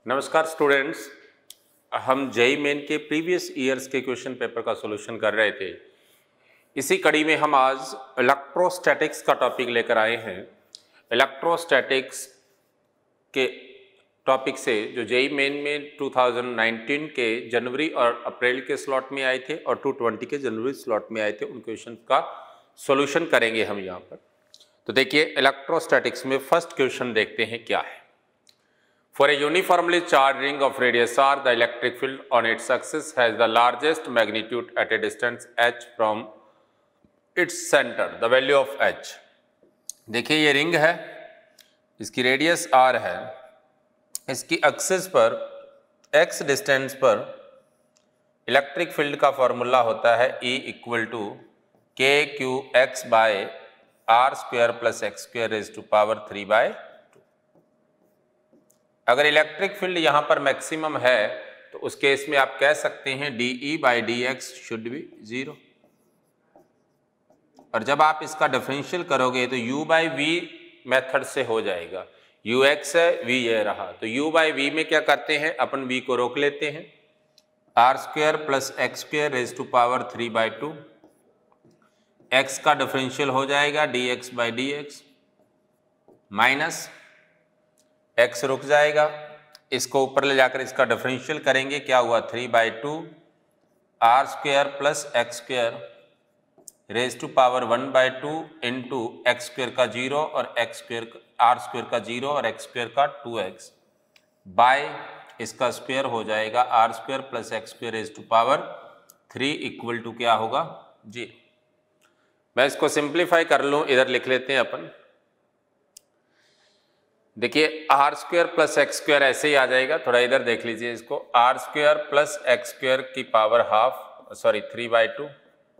नमस्कार स्टूडेंट्स, हम JEE Main के प्रीवियस ईयर्स के क्वेश्चन पेपर का सॉल्यूशन कर रहे थे। इसी कड़ी में हम आज इलेक्ट्रोस्टैटिक्स का टॉपिक लेकर आए हैं। इलेक्ट्रोस्टैटिक्स के टॉपिक से जो जेईई मेन में 2019 के जनवरी और अप्रैल के स्लॉट में आए थे और 2020 के जनवरी स्लॉट में आए थे, उन क्वेश्चन का सॉल्यूशन करेंगे हम यहाँ पर। तो देखिए, इलेक्ट्रोस्टैटिक्स में फर्स्ट क्वेश्चन देखते हैं क्या है। For a uniformly charged ring of radius r, the electric field on its axis has the largest magnitude at a distance h from its center. The value of h. देखिए, ये ring है, इसकी radius r है, इसकी axis पर x distance पर electric field का formula होता है E इक्वल टू के q x by r square plus x square raise to power 3/2। अगर इलेक्ट्रिक फील्ड यहाँ पर मैक्सिमम है तो उस केस में आप कह सकते हैं dE/dx शुड बी 0। और जब आप इसका डिफरेंशियल करोगे तो u/v मेथड से हो जाएगा। ux है, v ये रहा, तो u/v में क्या करते हैं, अपन v को रोक लेते हैं, r square plus x square raise to power 3/2। x का डिफरेंशियल हो जाएगा dx/dx माइनस x रुक जाएगा, इसको ऊपर ले जाकर इसका डिफरेंशियल करेंगे, क्या हुआ 3/2 r square plus x square raise to power 1/2 into x square का 0 और एक्स स्क्वायर आर स्क्वायर का 0 और एक्स स्क्वायर का 2x बाय इसका स्क्वायर हो जाएगा r square plus x square raise to power 3 equal to क्या होगा 0। मैं इसको सिंप्लीफाई कर लूँ, इधर लिख लेते हैं अपन। देखिए, r square plus x square ऐसे ही आ जाएगा, थोड़ा इधर देख लीजिए इसको, r square plus x square की पावर हाफ 3/2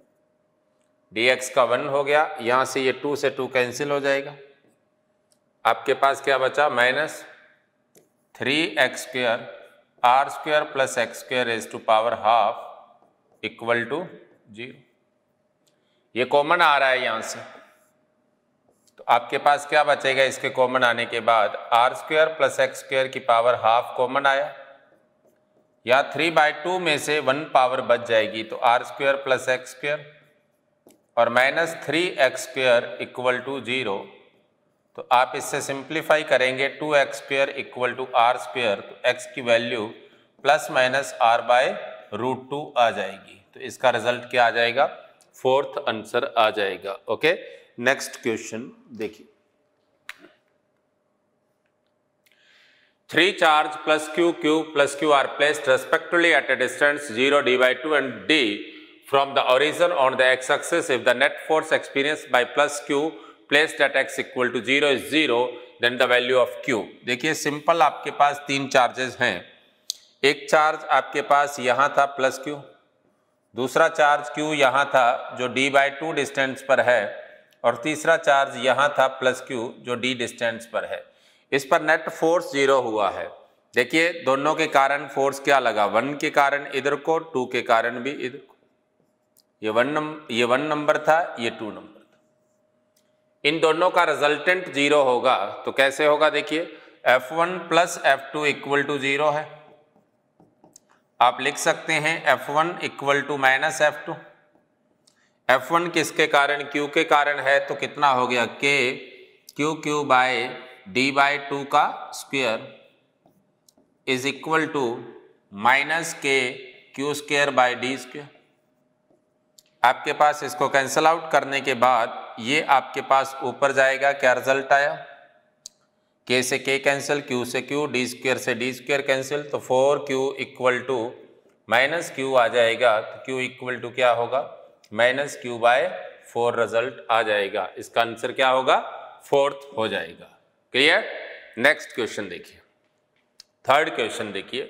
dx का 1 हो गया, यहाँ से ये 2 से 2 कैंसिल हो जाएगा, आपके पास क्या बचा minus 3x square r square plus x square raise to power half equal to 0। ये कॉमन आ रहा है यहाँ से, तो आपके पास क्या बचेगा इसके कॉमन आने के बाद, r square plus x square की पावर हाफ कॉमन आया, या 3/2 में से 1 पावर बच जाएगी, तो r square plus x square और minus 3x square equal to 0। तो आप इससे सिंप्लीफाई करेंगे 2x square equal to r square, तो x की वैल्यू प्लस माइनस r/√2 आ जाएगी। तो इसका रिजल्ट क्या आ जाएगा, फोर्थ आंसर आ जाएगा। ओके, नेक्स्ट क्वेश्चन देखिए। 3 charge plus q plus q are placed respectively at a distance 0 d/2 and d from the origin on the x-axis. If the net force experienced by plus q placed at x equal to 0 is 0, then the value of q. देखिए, simple आपके पास 3 charges हैं। एक charge आपके पास यहाँ था plus q, दूसरा चार्ज q यहाँ था जो d/2 डिस्टेंस पर है, और तीसरा चार्ज यहाँ था प्लस q जो d डिस्टेंस पर है। इस पर नेट फोर्स 0 हुआ है। देखिए, दोनों के कारण फोर्स क्या लगा, 1 के कारण इधर को, 2 के कारण भी इधर को। ये 1 नंबर था, ये 2 नंबर था। इन दोनों का रिजल्टेंट 0 होगा, तो कैसे होगा, देखिए F1 plus F2 equal to 0 है। आप लिख सकते हैं F1 equal to minus F2। F1 किसके कारण, Q के कारण है, तो कितना हो गया K QQ बाय d/2 का square is equal to minus K Q square by d square. आपके पास इसको कैंसिल आउट करने के बाद ये आपके पास ऊपर जाएगा, क्या रिजल्ट आया, K से K कैंसिल, Q से Q, d स्क्वायर से d स्क्वायर कैंसिल, तो 4Q equal to minus Q आ जाएगा, तो Q इक्वल टू क्या होगा माइनस Q/4 रिजल्ट आ जाएगा। इसका आंसर क्या होगा, फोर्थ हो जाएगा। क्लियर। नेक्स्ट क्वेश्चन देखिए, थर्ड क्वेश्चन देखिए।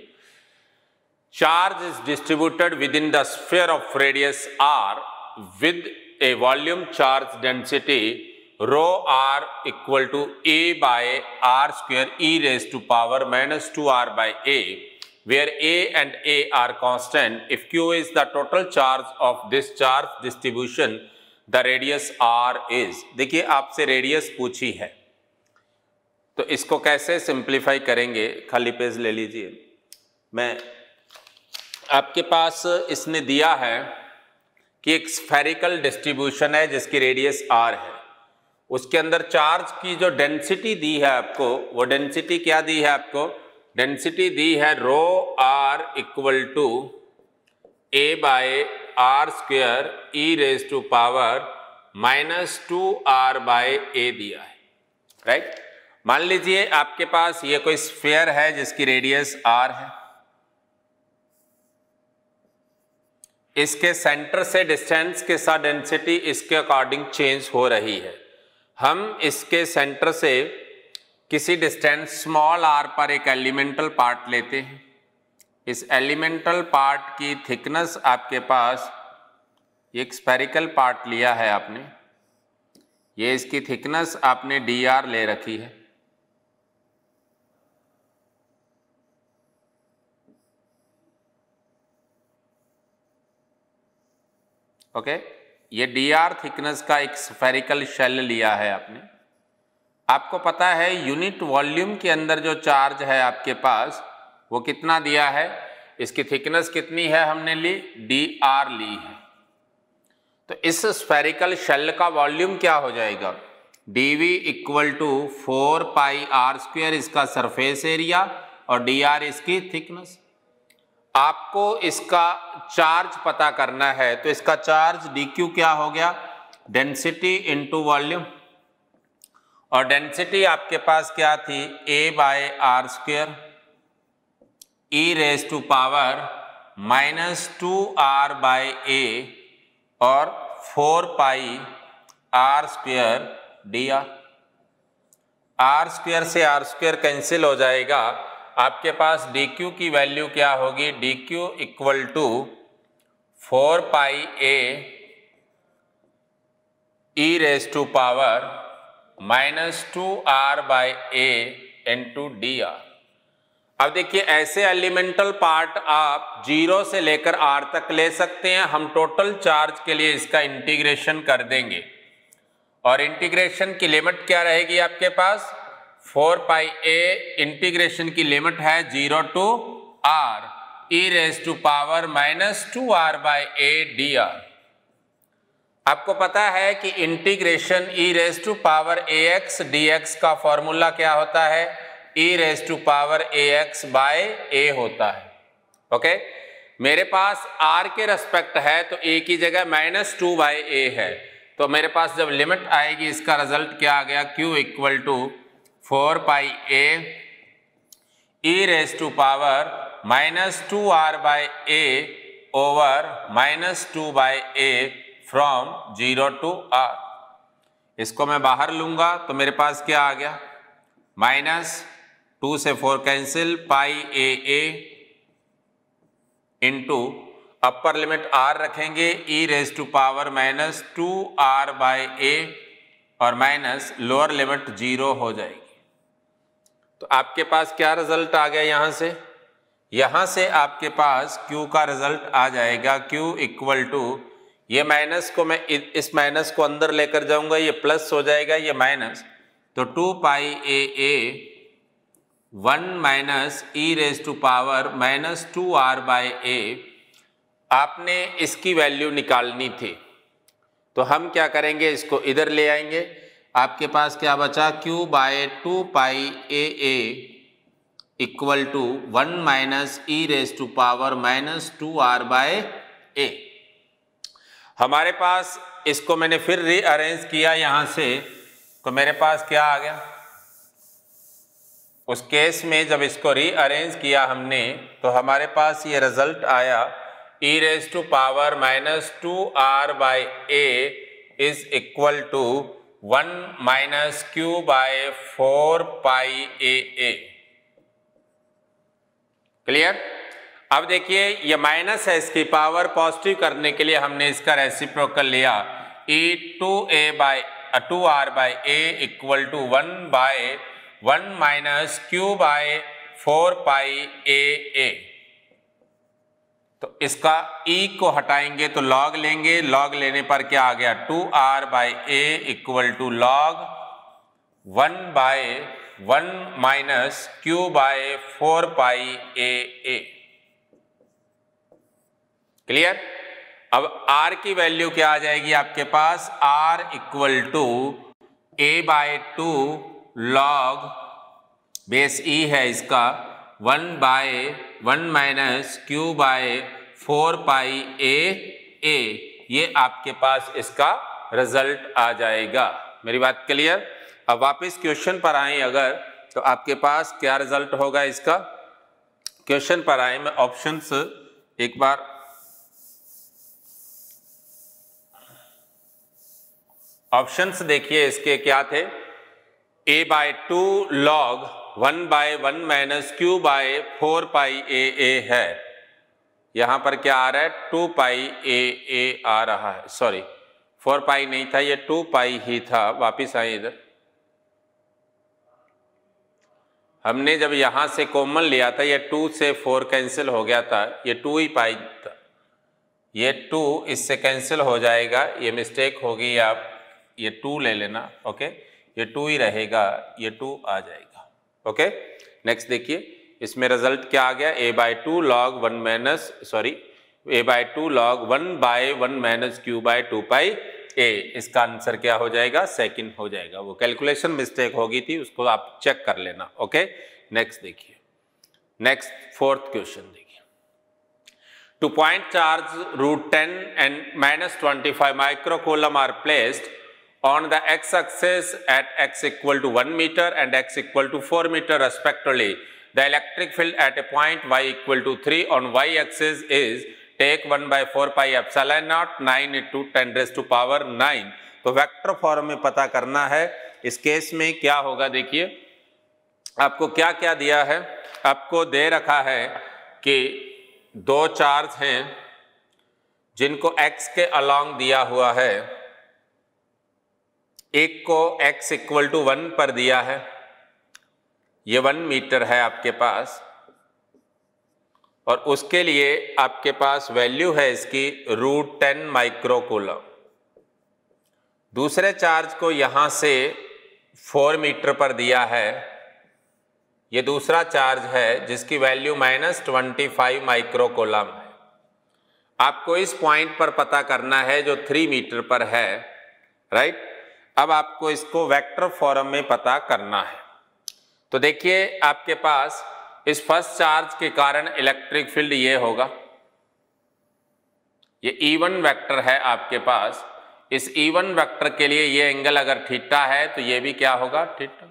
Charge is distributed within the sphere of radius r with a volume charge density rho r equal to a by r square e raised to power minus 2r by a, where a and a are constant. If q is the total charge of this charge distribution, the radius r is. देखिए, आपसे radius पूछी है, तो इसको कैसे simplify करेंगे, खाली page ले लीजिए। मैं आपके पास इसने दिया है कि एक स्फेरिकल डिस्ट्रीब्यूशन है जिसकी रेडियस r है, उसके अंदर चार्ज की जो डेंसिटी दी है आपको, वो डेंसिटी क्या दी है आपको, डेंसिटी दी है rho r equal to a by r square e raise to power -2r by a दिया है, राइट। मान लीजिए आपके पास ये कोई स्फीयर है जिसकी रेडियस r है, इसके सेंटर से डिस्टेंस के साथ डेंसिटी इसके अकॉर्डिंग चेंज हो रही है। हम इसके सेंटर से किसी डिस्टेंस स्मॉल r पर एक एलिमेंटल पार्ट लेते हैं। इस एलिमेंटल पार्ट की थिकनेस आपके पास, एक स्फेरिकल पार्ट लिया है आपने, ये इसकी थिकनेस आपने dr ले रखी है। ओके, ये dr थिकनेस का एक स्फेरिकल शेल लिया है आपने। आपको पता है यूनिट वॉल्यूम के अंदर जो चार्ज है आपके पास वो कितना दिया है, इसकी थिकनेस कितनी है हमने ली, dr ली है। तो इस स्फेरिकल शेल का वॉल्यूम क्या हो जाएगा, dv equal to 4 pi r square इसका सरफेस एरिया और dr इसकी थिकनेस। आपको इसका चार्ज पता करना है, तो इसका चार्ज dq क्या हो गया, डेंसिटी इनटू वॉल्यूम, और डेंसिटी आपके पास क्या थी, a by r square e raise to power -2r by a और 4 pi r square dr। R square से आर स्क्वेयर कैंसिल हो जाएगा, आपके पास dq की वैल्यू क्या होगी, dq equal to 4 pi a e raise to power -2r by a into dr। अब देखिए ऐसे एलिमेंटल पार्ट आप 0 से लेकर r तक ले सकते हैं। हम टोटल चार्ज के लिए इसका इंटीग्रेशन कर देंगे, और इंटीग्रेशन की लिमिट क्या रहेगी आपके पास, 4 पाई a, इंटीग्रेशन की लिमिट है 0 to r e raise to power -2r by a dr। आपको पता है कि integration e raise to power ax dx का फॉर्मूला क्या होता है, e raise to power ax by a होता है। ओके, मेरे पास r के रेस्पेक्ट है तो a की जगह -2 बाय a है, तो मेरे पास जब लिमिट आएगी इसका रिजल्ट क्या आ गया, q equal to 4 pi a e raise to power -2r by a over -2 by a from 0 to r। इसको मैं बाहर लूंगा तो मेरे पास क्या आ गया, -2 से 4 कैंसिल, pi a into upper limit r रखेंगे e raise to power -2r by a और माइनस लोअर लिमिट 0 हो जाएगी। तो आपके पास क्या रिजल्ट आ गया, यहाँ से आपके पास Q का रिजल्ट आ जाएगा, Q इक्वल टू, ये माइनस को मैं इस माइनस को अंदर लेकर जाऊंगा, ये प्लस हो जाएगा, ये माइनस, तो 2 pi a 1 minus e raise to power -2r by a। आपने इसकी वैल्यू निकालनी थी, तो हम क्या करेंगे, इसको इधर ले आएंगे। आपके पास क्या बचा, q by 2 pi a equal to 1 minus e raise to power -2r by a। हमारे पास इसको मैंने फिर रीअरेंज किया यहाँ से, तो मेरे पास क्या आ गया, उस केस में जब इसको रीअरेंज किया हमने तो हमारे पास ये रिजल्ट आया, e raise to power -2r by a is equal to 1 minus q by 4 pi a। Clear. अब देखिए ये माइनस है, इसकी पावर पॉजिटिव करने के लिए हमने इसका रेसिप्रोकल लिया, e 2r by a equal to 1 by 1 minus q by 4 pi a। तो इसका e को हटाएंगे तो log लेंगे, log लेने पर क्या आ गया, 2r by a equal to log 1 by 1 minus q by 4 pi a. Clear? अब r की वैल्यू क्या आ जाएगी आपके पास? r equal to a by 2 log base e है इसका 1 minus q by 4 pi a. ये आपके पास इसका रिजल्ट आ जाएगा। मेरी बात क्लियर? अब वापस क्वेश्चन पर आए अगर, तो आपके पास क्या रिजल्ट होगा इसका? क्वेश्चन पर आए, मैं ऑप्शंस एक बार ऑप्शंस देखिए इसके क्या थे। a by 2 log 1 minus q by 4 pi a है। यहां पर क्या आ रहा है? 2 पाई ए आ रहा है, सॉरी 4 पाई नहीं था, ये 2 पाई ही था। वापिस आए इधर, हमने जब यहां से कॉमन लिया था ये 2 से 4 कैंसिल हो गया था, ये 2 ही पाई था, ये 2 इससे कैंसिल हो जाएगा, ये मिस्टेक होगी, आप ये 2 ले लेना। ओके, ये 2 ही रहेगा, ये 2 आ जाएगा। ओके, नेक्स्ट देखिए इसमें रिजल्ट क्या आ गया? a by 2 log 1 minus q by 2 pi a। इसका आंसर क्या हो जाएगा? सेकंड हो जाएगा। वो कैलकुलेशन मिस्टेक होगी थी, उसको आप चेक कर लेना। ओके, नेक्स्ट देखिए, नेक्स्ट फोर्थ क्वेश्चन देखिए। Two point charge √10 and -25 microcoulomb are placed on the x-axis at x equal to 1 meter and x equal to 4 meter respectively. The electric field at a point y equal to 3 on y-axis is take 1 by 4 pi epsilon naught 9 into 10 raised to power 9। तो vector form में पता करना है। इस case में क्या होगा? देखिए आपको क्या क्या दिया है। आपको दे रखा है कि 2 चार्ज हैं जिनको x के अलोंग दिया हुआ है। एक को x इक्वल टू 1 पर दिया है, ये 1 मीटर है आपके पास, और उसके लिए आपके पास वैल्यू है इसकी √10 माइक्रोकूलम। दूसरे चार्ज को यहां से 4 मीटर पर दिया है, ये दूसरा चार्ज है जिसकी वैल्यू -25 माइक्रोकूलम है। आपको इस पॉइंट पर पता करना है जो 3 मीटर पर है, राइट। अब आपको इसको वेक्टर फॉर्म में पता करना है। तो देखिए आपके पास इस फर्स्ट चार्ज के कारण इलेक्ट्रिक फील्ड ये होगा, ये E1 वेक्टर है आपके पास। इस E1 वेक्टर के लिए ये एंगल अगर थीटा है तो ये भी क्या होगा? थीटा।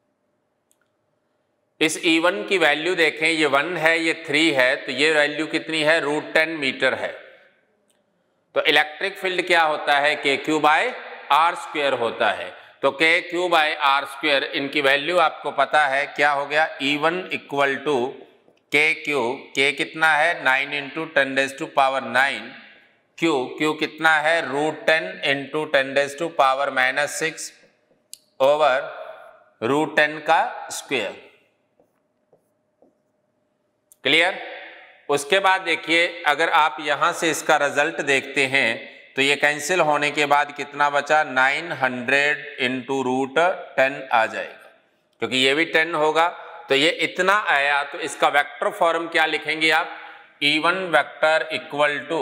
इस E1 की वैल्यू देखें, ये 1 है, ये 3 है, तो ये वैल्यू कितनी है? √10 मीटर है। तो इलेक्ट्रिक फील्ड क्या होता है? KQ बाय R स्क्वायर होता है। तो KQ बाय R स्क्वायर, इनकी वैल्यू आपको पता है क्या हो गया? E1 equal to KQ, K कितना है? 9 into 10 raise to power 9, Q कितना है? √10 into 10 raise to power -6 over √10 का स्क्वायर। क्लियर? उसके बाद देखिए अगर आप यहां से इसका रिजल्ट देखते हैं तो ये कैंसिल होने के बाद कितना बचा? 900 इंटू √10 आ जाएगा, क्योंकि ये भी 10 होगा, तो ये इतना आया। तो इसका वेक्टर फॉर्म क्या लिखेंगे आप? E1 vector equal to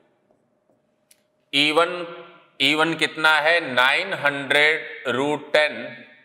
E1 कितना है? 900 √10,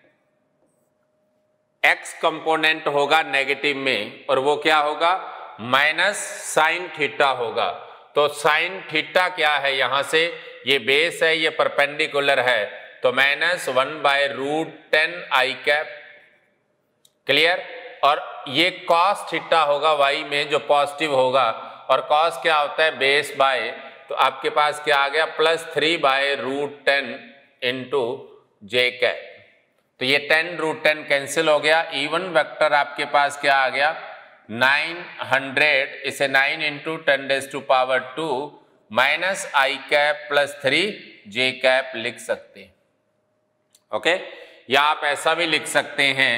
x कंपोनेंट होगा नेगेटिव में, और वो क्या होगा? -sin थीटा होगा। तो sin थीटा क्या है? यहां से ये बेस है, ये परपेंडिकुलर है, तो -1 बाय √10 i कैप। क्लियर? और ये cos थीटा होगा y में, जो पॉजिटिव होगा, और cos क्या होता है? बेस बाय, तो आपके पास क्या आ गया? +3 बाय √10 इंटू j कैप। तो ये 10 √10 कैंसिल हो गया। E1 वेक्टर आपके पास क्या आ गया? 900, इसे 9 into 10 raise to power 2 -i cap +3 j cap लिख सकते हैं। ओके, या आप ऐसा भी लिख सकते हैं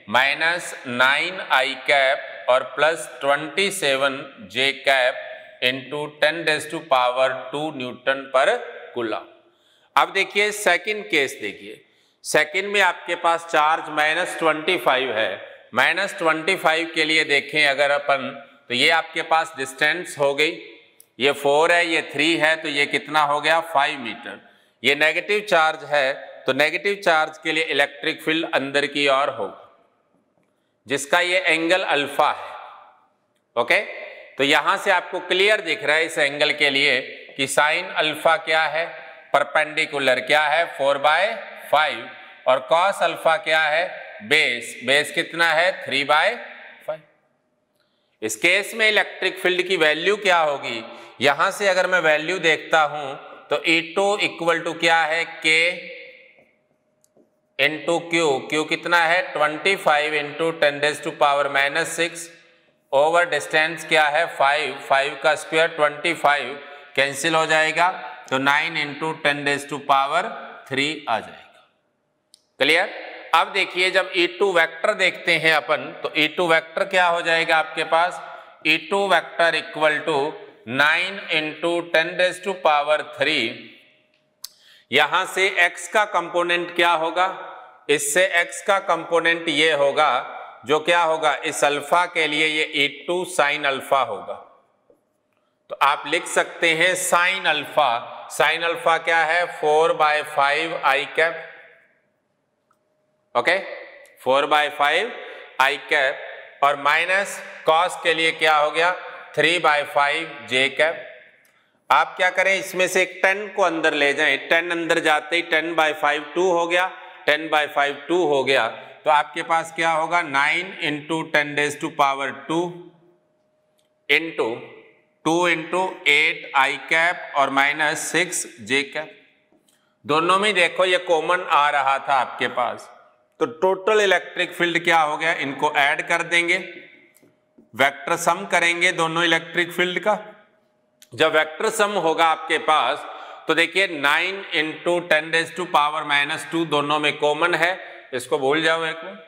-9i कैप और +27 j cap into 10 raise to power 2 newton पर कूलम। अब देखिए सेकंड केस, देखिए सेकंड में आपके पास चार्ज -25 है। -25 के लिए देखें अगर अपन, तो ये आपके पास डिस्टेंस हो गई, ये 4 है, ये 3 है, तो ये कितना हो गया 5 मीटर। ये नेगेटिव चार्ज है, तो नेगेटिव चार्ज के लिए इलेक्ट्रिक फील्ड अंदर की ओर होगा, जिसका ये एंगल अल्फा है। ओके, तो यहां से आपको क्लियर दिख रहा है इस एंगल के लिए कि साइन अल्फा क्या है, परपेंडिकुलर क्या है 4/5, और कॉस अल्फा क्या है, बेस, बेस कितना है 3/5। इस केस में इलेक्ट्रिक फील्ड की वैल्यू क्या होगी, यहां से अगर मैं वैल्यू देखता हूं तो E2 इक्वल टू क्या है, K इंटू क्यू, क्यू कितना है 25 इंटू 10⁻⁻⁶, ओवर डिस्टेंस क्या है 5, 5 का स्क्वायर 25 कैंसिल हो जाएगा, तो 9 इंटू 10⁻³ आ जाएगा। क्लियर। अब देखिए जब E2 वेक्टर देखते हैं अपन, तो E2 वेक्टर क्या हो जाएगा आपके पास, E2 vector equal to 9 into 10⁻³ यहां से x का कंपोनेंट क्या होगा, इससे x का कंपोनेंट ये होगा, जो क्या होगा इस अल्फा के लिए ये E2 साइन अल्फा होगा। तो आप लिख सकते हैं साइन अल्फा, साइन अल्फा क्या है 4/5 i cap. Okay, 4/5 i cap, और माइनस कॉस के लिए क्या हो गया 3/5 j कैप। आप क्या करें, इसमें से एक 10 को अंदर ले जाएं, 10 अंदर जाते ही 10/5 2 हो गया, 10/5 2 हो गया, तो आपके पास क्या होगा 9 into 10⁻² into 2 into 8 i cap और माइनस 6 j कैप। दोनों में देखो ये कॉमन आ रहा था आपके पास, तो टोटल इलेक्ट्रिक फील्ड क्या हो गया, इनको ऐड कर देंगे, वेक्टर सम करेंगे दोनों इलेक्ट्रिक फील्ड का। जब वेक्टर सम होगा आपके पास, तो देखिए 9 इंटू 10⁻⁻² दोनों में कॉमन है, इसको भूल जाओ एक में।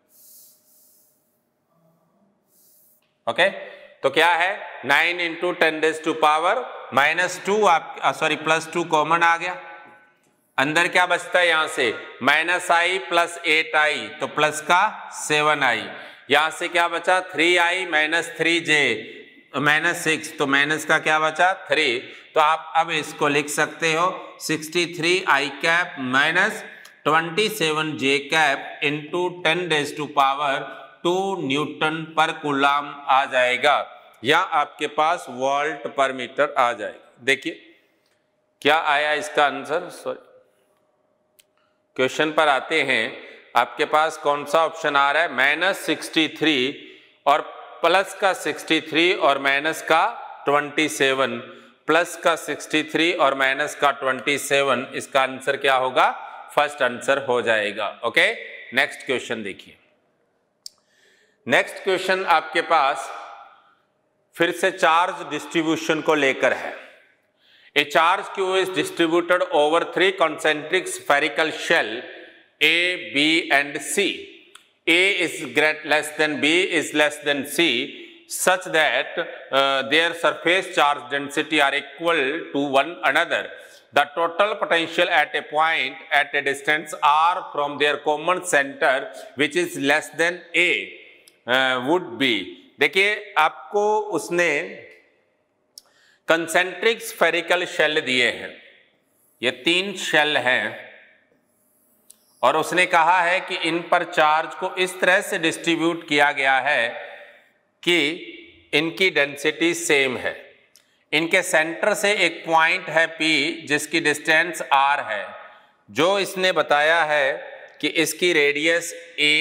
ओके, तो क्या है 9 इंटू 10⁻⁻², आप सॉरी +2 कॉमन आ गया, अंदर क्या बचता है यहां से -i + 8i, तो प्लस का 7i, यहां से क्या बचा 3i - 3j -6, तो माइनस का क्या बचा 3, तो आप अब इसको लिख सकते हो 63i cap minus 27j cap into 10⁻² newton पर कूलम आ जाएगा, या आपके पास वोल्ट पर मीटर आ जाएगा। देखिए क्या आया इसका आंसर। सॉरी, क्वेश्चन पर आते हैं, आपके पास कौन सा ऑप्शन आ रहा है, -63 और प्लस का 63 और माइनस का 27, प्लस का 63 और माइनस का 27, इसका आंसर क्या होगा, फर्स्ट आंसर हो जाएगा। ओके, नेक्स्ट क्वेश्चन देखिए। नेक्स्ट क्वेश्चन आपके पास फिर से चार्ज डिस्ट्रीब्यूशन को लेकर है। A charge Q is distributed over 3 concentric spherical shell A, B and C. A is less than B is less than C, such that their surface charge density are equal to one another. The total potential at a point at a distance R from their common center, which is less than A, would be. देखिए आपको उसने concentric spherical shell दिए हैं, ये 3 shell हैं, और उसने कहा है कि इन पर चार्ज को इस तरह से डिस्ट्रीब्यूट किया गया है कि इनकी डेंसिटी सेम है। इनके सेंटर से एक पॉइंट है P जिसकी डिस्टेंस R है, जो इसने बताया है कि इसकी रेडियस A,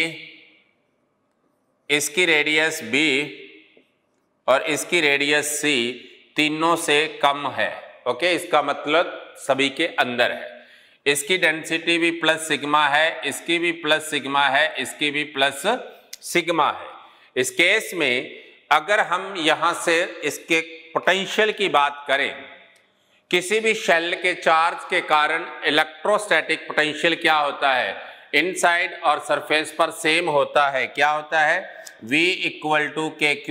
इसकी रेडियस B और इसकी रेडियस C तीनों से कम है। ओके, इसका मतलब सभी के अंदर है। इसकी डेंसिटी भी प्लस सिग्मा है, इसकी भी प्लस सिग्मा है, इसकी भी प्लस सिग्मा है। इस केस में अगर हम यहां से इसके पोटेंशियल की बात करें, किसी भी शेल के चार्ज के कारण इलेक्ट्रोस्टैटिक पोटेंशियल क्या होता है, इनसाइड और सरफेस पर सेम होता है। क्या होता है, V =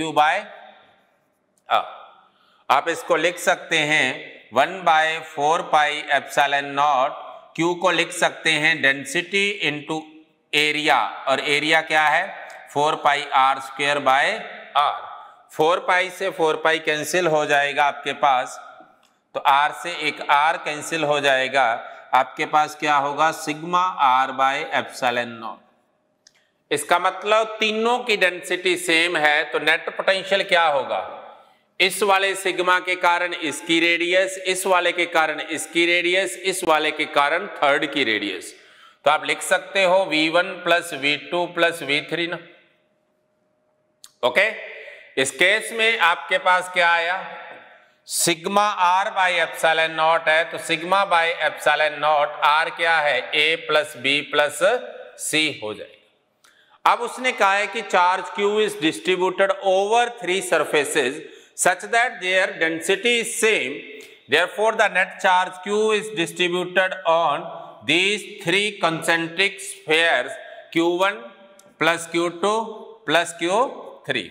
KQ/R। आप इसको लिख सकते हैं 1/4πε0 Q को लिख सकते हैं डेंसिटी इंटू एरिया, और एरिया क्या है 4 pi r square by r. 4 pi से 4 पाई कैंसिल हो जाएगा आपके पास, तो आर से एक आर कैंसिल हो जाएगा, आपके पास क्या होगा sigma r by epsilon naught. इसका मतलब तीनों की डेंसिटी सेम है, तो नेट पोटेंशियल क्या होगा, इस वाले सिग्मा के कारण इसकी रेडियस, इस वाले के कारण इसकी रेडियस, इस वाले के कारण थर्ड की रेडियस। तो आप लिख सकते हो V1 plus V2 plus V3 ना। ओके, इस केस में आपके पास क्या आया, sigma R by epsilon naught है, तो sigma by epsilon naught R क्या है A plus B plus C हो जाएगा। अब उसने कहा है कि charge Q is distributed over 3 surfaces such that their density is same, therefore the net charge Q is distributed on these 3 concentric spheres Q1 plus Q2 plus Q3।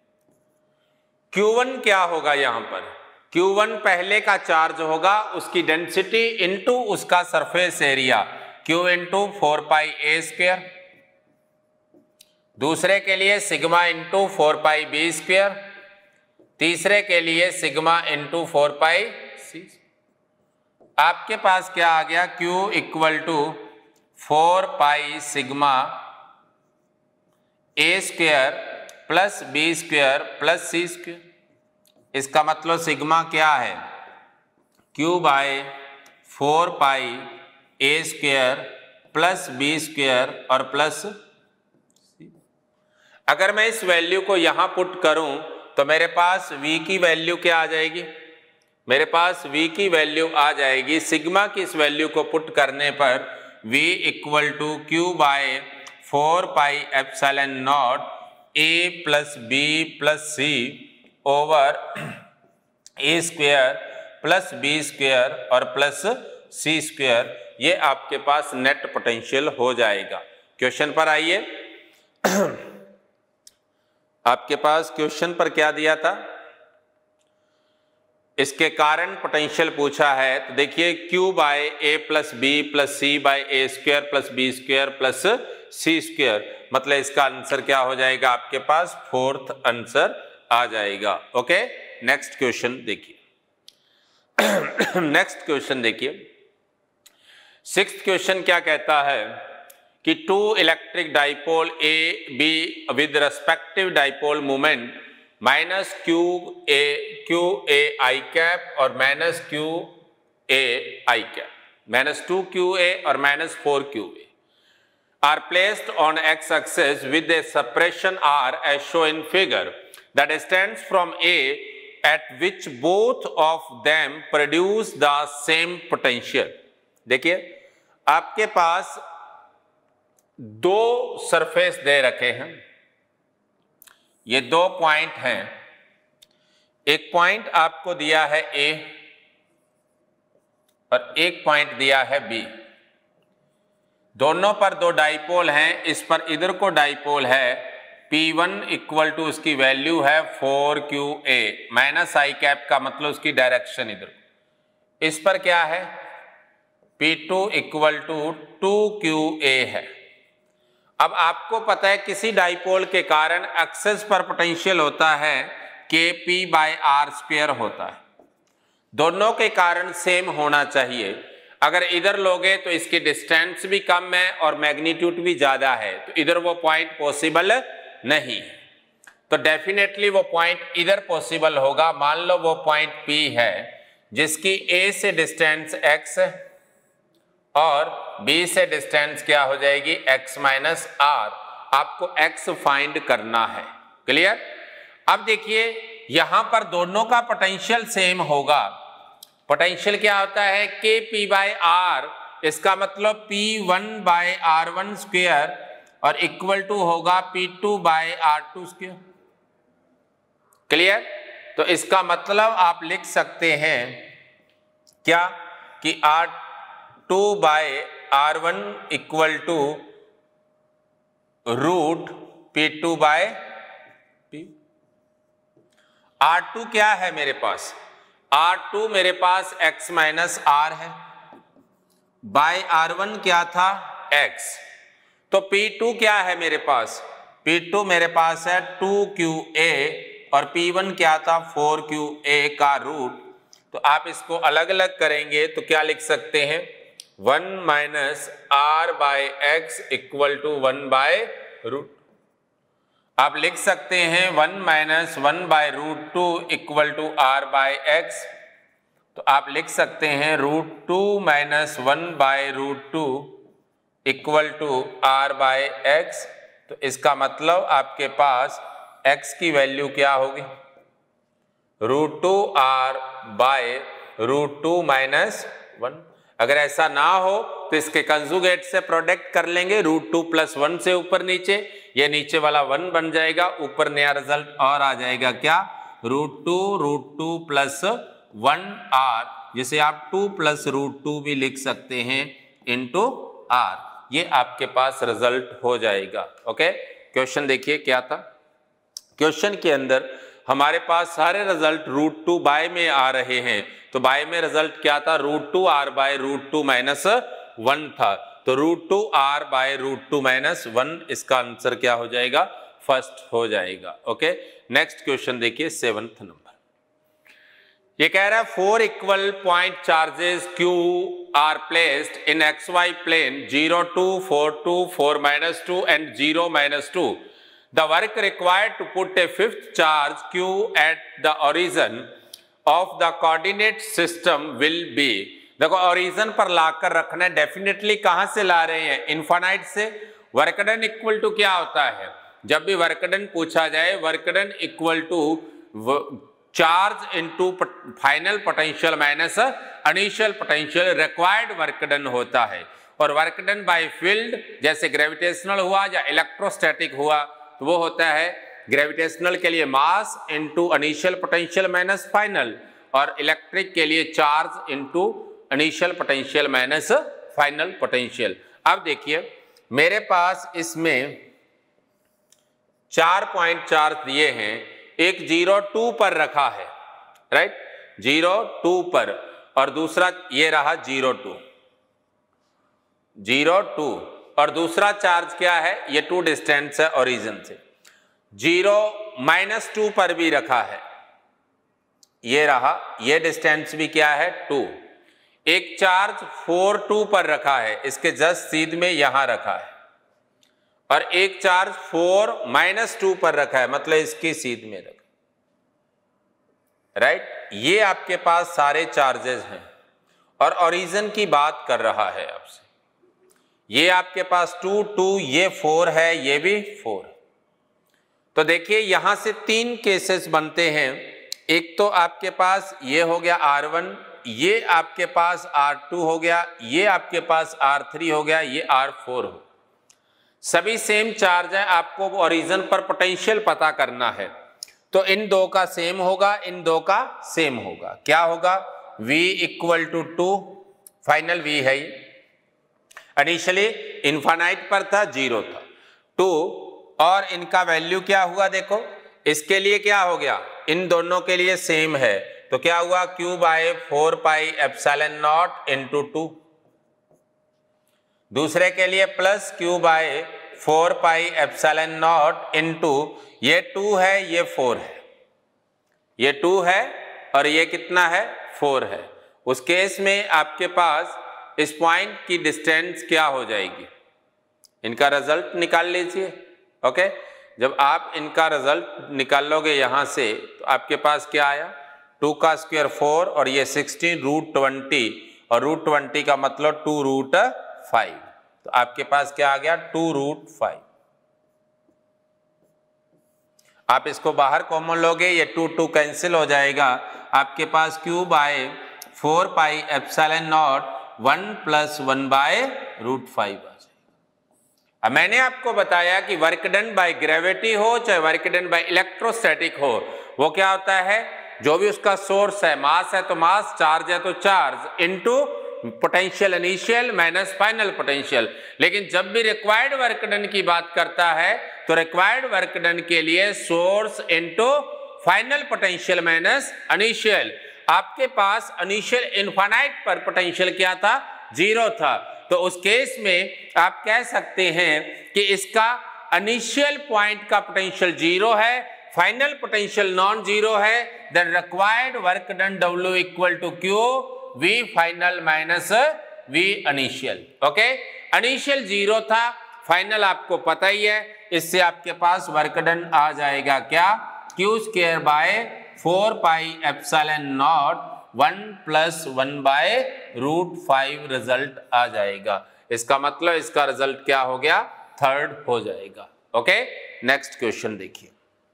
Q1 क्या होगा यहां पर, Q1 पहले का चार्ज होगा, उसकी density into उसका surface area Q into 4 pi A square, दूसरे के लिए sigma into 4 pi B square, तीसरे के लिए सिग्मा इंटू 4 पाई C। आपके पास क्या आ गया Q equal to 4 pi sigma A square plus B square plus C square. इसका मतलब सिग्मा क्या है Q by 4 pi A square plus B square और प्लस C। अगर मैं इस वैल्यू को यहां पुट करूं तो मेरे पास V की वैल्यू क्या आ जाएगी, मेरे पास V की वैल्यू आ जाएगी, सिग्मा की इस वैल्यू को पुट करने पर V equal to Q by 4 pi epsilon naught A plus B plus C over A square plus B square और प्लस C स्क्वायर, ये आपके पास नेट पोटेंशियल हो जाएगा। क्वेश्चन पर आइए, आपके पास क्वेश्चन पर क्या दिया था, इसके कारण पोटेंशियल पूछा है, तो देखिए Q by A plus B plus C by A square plus B square plus C square, मतलब इसका आंसर क्या हो जाएगा आपके पास, फोर्थ आंसर आ जाएगा। ओके, नेक्स्ट क्वेश्चन देखिए। नेक्स्ट क्वेश्चन देखिए, 6th क्वेश्चन क्या कहता है कि 2 electric dipole A B with respective dipole moment minus q a i cap और minus q a i cap, minus 2QA और minus 4QA are placed on x-axis with a separation r as shown in figure. The distance from A at which both of them produce the same potential। देखिए आपके पास दो surface दे रखे हैं, ये 2 point हैं, एक point आपको दिया है A और एक पॉइंट दिया है B। दोनों पर 2 डाइपोल हैं, इस पर इधर को डाइपोल है, P1 इक्वल टू उसकी वैल्यू है 4QA, माइनस आई कैप का मतलब उसकी डायरेक्शन इधर, इस पर क्या है P2 इक्वल टू 2QA है। अब आपको पता है किसी डाइपोल के कारण एक्सेस पर पोटेंशियल होता है KP बाय R स्क्वायर होता है, दोनों के कारण सेम होना चाहिए। अगर इधर लोगे तो इसकी डिस्टेंस भी कम है और मैग्नीट्यूड भी ज्यादा है, तो इधर वो पॉइंट पॉसिबल नहीं है, तो डेफिनेटली वो पॉइंट इधर पॉसिबल होगा। मान लो वो पॉइंट P है जिसकी A से डिस्टेंस x और B से डिस्टेंस क्या हो जाएगी x माइनस R, आपको x फाइंड करना है। क्लियर? अब देखिए यहां पर दोनों का पोटेंशियल सेम होगा। पोटेंशियल क्या होता है KP बाय R, इसका मतलब P1 बाय R1 स्क्वायर और इक्वल टू होगा P2 bye R2 square. Clear? तो इसका मतलब आप लिख सकते हैं क्या कि R2 by R1 equal to root P2 by P। R2 क्या है मेरे पास, R2 मेरे पास x माइनस R है बाय R1 क्या था x। तो P2 क्या है मेरे पास, P2 मेरे पास है 2QA और P1 क्या था 4QA का रूट। तो आप इसको अलग अलग करेंगे तो क्या लिख सकते हैं 1 minus R by x equal to 1 by root. आप लिख सकते हैं 1 minus 1 by root 2 equal to R by x. तो आप लिख सकते हैं root 2 minus 1 by root 2 equal to R by x. तो इसका मतलब आपके पास x की वैल्यू क्या होगी root 2 R by root 2 minus 1। अगर ऐसा ना हो तो इसके कंजुगेट से प्रोडक्ट कर लेंगे, रूट 2 प्लस 1 से ऊपर नीचे, ये नीचे वाला 1 बन जाएगा, ऊपर नया रिजल्ट और आ जाएगा क्या रूट 2 प्लस 1 R, जिसे आप 2 प्लस रूट 2 भी लिख सकते हैं इनटू R। ये आपके पास रिजल्ट हो जाएगा। ओके, क्वेश्चन देखिए क्या था। क्वेश्चन के अंदर हमारे पास सारे रिजल्ट रूट 2 बाय में आ रहे हैं। तो बाय में रिजल्ट क्या था root 2 R by root 2 minus 1 था। तो root 2 R by root 2 minus 1 इसका आंसर क्या हो जाएगा फर्स्ट हो जाएगा। ओके, नेक्स्ट क्वेश्चन देखिए 7th नंबर। ये कह रहा है 4 equal point charges Q are placed in XY plane 0 2 4 2 4 minus 2 and 0 minus 2. The work required to put a fifth charge Q at the origin of the coordinate system will be। देखो origin पर लाकर रखना है, definitely कहां से ला रहे हैं infinite से। वर्क डन इक्वल टू क्या होता है, जब भी वर्क डन पूछा जाए work done equal to charge into final potential minus initial potential required work done होता है। और वर्क डन बाय फील्ड जैसे ग्रेविटेशनल हुआ या इलेक्ट्रोस्टैटिक हुआ तो वो होता है ग्रेविटेशनल के लिए mass into initial potential minus final, और इलेक्ट्रिक के लिए charge into initial potential minus final potential. अब देखिए मेरे पास इसमें 4 पॉइंट चार्ज दिए हैं, एक 0 2 पर रखा है, राइट 0 2 पर, और दूसरा ये रहा 0 2 और दूसरा चार्ज क्या है ये 2 डिस्टेंस है ओरिजिन से। 0 माइनस 2 पर भी रखा है, ये रहा, ये डिस्टेंस भी क्या है 2। एक चार्ज 4 2 पर रखा है, इसके जस्ट सीध में यहां रखा है, और एक चार्ज 4 माइनस 2 पर रखा है, मतलब इसकी सीध में रखा, राइट। ये आपके पास सारे चार्जेस हैं और ओरिजिन की बात कर रहा है आपसे। ये आपके पास 2 2, ये 4 है, ये भी 4 है। तो देखिए यहां से 3 केसेस बनते हैं। एक तो आपके पास ये हो गया R1, ये आपके पास R2 हो गया, ये आपके पास R3 हो गया, ये R4 हो। सभी सेम चार्ज है, आपको ओरिजिन पर पोटेंशियल पता करना है। तो इन दो का सेम होगा, इन दो का सेम होगा, क्या होगा V equal to 2, final V है ये, इनिशियली इनफाइनाइट पर था 0 था 2, और इनका वैल्यू क्या हुआ देखो, इसके लिए क्या हो गया इन दोनों के लिए सेम है, तो क्या हुआ Q by 4 pi epsilon naught into 2। दूसरे के लिए plus Q by 4 pi epsilon naught into, ये 2 है ये 4 है, ये 2 है और ये कितना है 4 है। उस केस में आपके पास इस पॉइंट की डिस्टेंस क्या हो जाएगी, इनका रिजल्ट निकाल लीजिए। ओके, जब आप इनका रिजल्ट निकालोगे यहां से तो आपके पास क्या आया 2 का स्क्वायर 4 और ये 16 रूट 20, और रूट 20 का मतलब 2 रूट 5, तो आपके पास क्या आ गया 2 रूट 5। आप इसको बाहर कॉमन लोगे, ये 2 2 कैंसिल हो जाएगा, आपके पास Q by 4 pi epsilon naught 1 plus 1 by root 5 आ जाएगा। अब मैंने आपको बताया कि वर्क डन बाय ग्रेविटी हो चाहे वर्क डन बाय इलेक्ट्रोस्टैटिक हो, वो क्या होता है जो भी उसका सोर्स है, मास है तो मास, चार्ज है तो charge, into potential initial minus final potential. लेकिन जब भी रिक्वायर्ड वर्क डन की बात करता है तो रिक्वायर्ड वर्क डन के लिए source into final potential minus initial. आपके पास इनिशियल इनफाइनाइट पर पोटेंशियल क्या था 0 था, तो उस केस में आप कह सकते हैं कि इसका इनिशियल पॉइंट का पोटेंशियल 0 है, फाइनल पोटेंशियल नॉन जीरो है, then required work done W equal to Q V final minus V initial. Okay, initial 0 था, फाइनल आपको पता ही है, इससे आपके पास वर्क डन आ जाएगा क्या, Q square by 4 pi epsilon naught 1 plus 1 by root 5 result आ जाएगा। इसका मतलब इसका रिजल्ट क्या हो गया, थर्ड हो जाएगा। ओके, नेक्स्ट क्वेश्चन देखिए,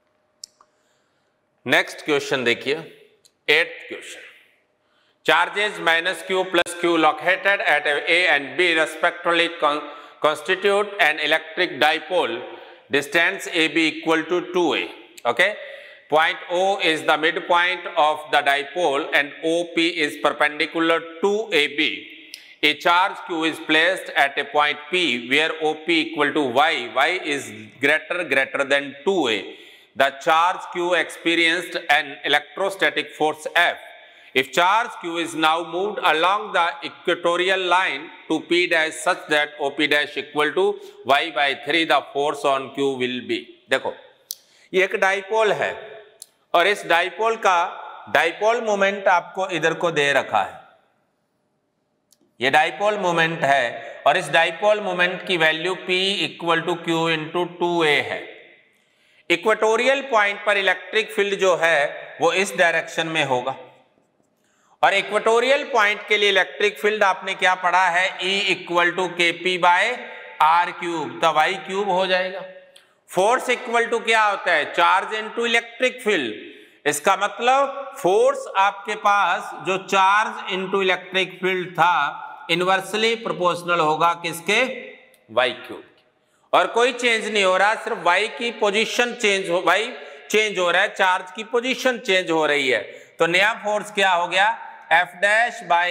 नेक्स्ट क्वेश्चन देखिए, 8th question. Charges minus Q plus Q located at A and B respectively constitute an electric dipole, distance AB equal to 2A. Okay, point O is the midpoint of the dipole and OP is perpendicular to AB. A charge Q is placed at a point P where OP equal to Y, Y is greater than 2A. The charge Q experienced an electrostatic force F. If charge Q is now moved along the equatorial line to P dash such that OP dash equal to Y by 3, the force on Q will be. देखो, ये एक dipole है और इस dipole का dipole moment आपको इधर को दे रखा है। ये डाइपोल मोमेंट है और इस डाइपोल मोमेंट की value P equal to Q into 2A है। इक्वेटोरियल पॉइंट पर इलेक्ट्रिक फील्ड जो है वो इस डायरेक्शन में होगा और इक्वेटोरियल पॉइंट के लिए इलेक्ट्रिक फील्ड आपने क्या पढ़ा है, E equal to KP by R cube, तो Y क्यूब हो जाएगा। फोर्स इक्वल टू क्या होता है, चार्ज इनटू इलेक्ट्रिक फील्ड। इसका मतलब फोर्स आपके पास जो चार्ज इनटू इलेक्ट्रिक फील्ड था इनवर्सली प्रोपोर्शनल होगा किसके, Y क्यूब। और कोई चेंज नहीं हो रहा, सिर्फ Y की पोजीशन चेंज हो, Y चेंज हो रहा है, चार्ज की पोजीशन चेंज हो रही है। तो नया फोर्स क्या हो गया, F dash by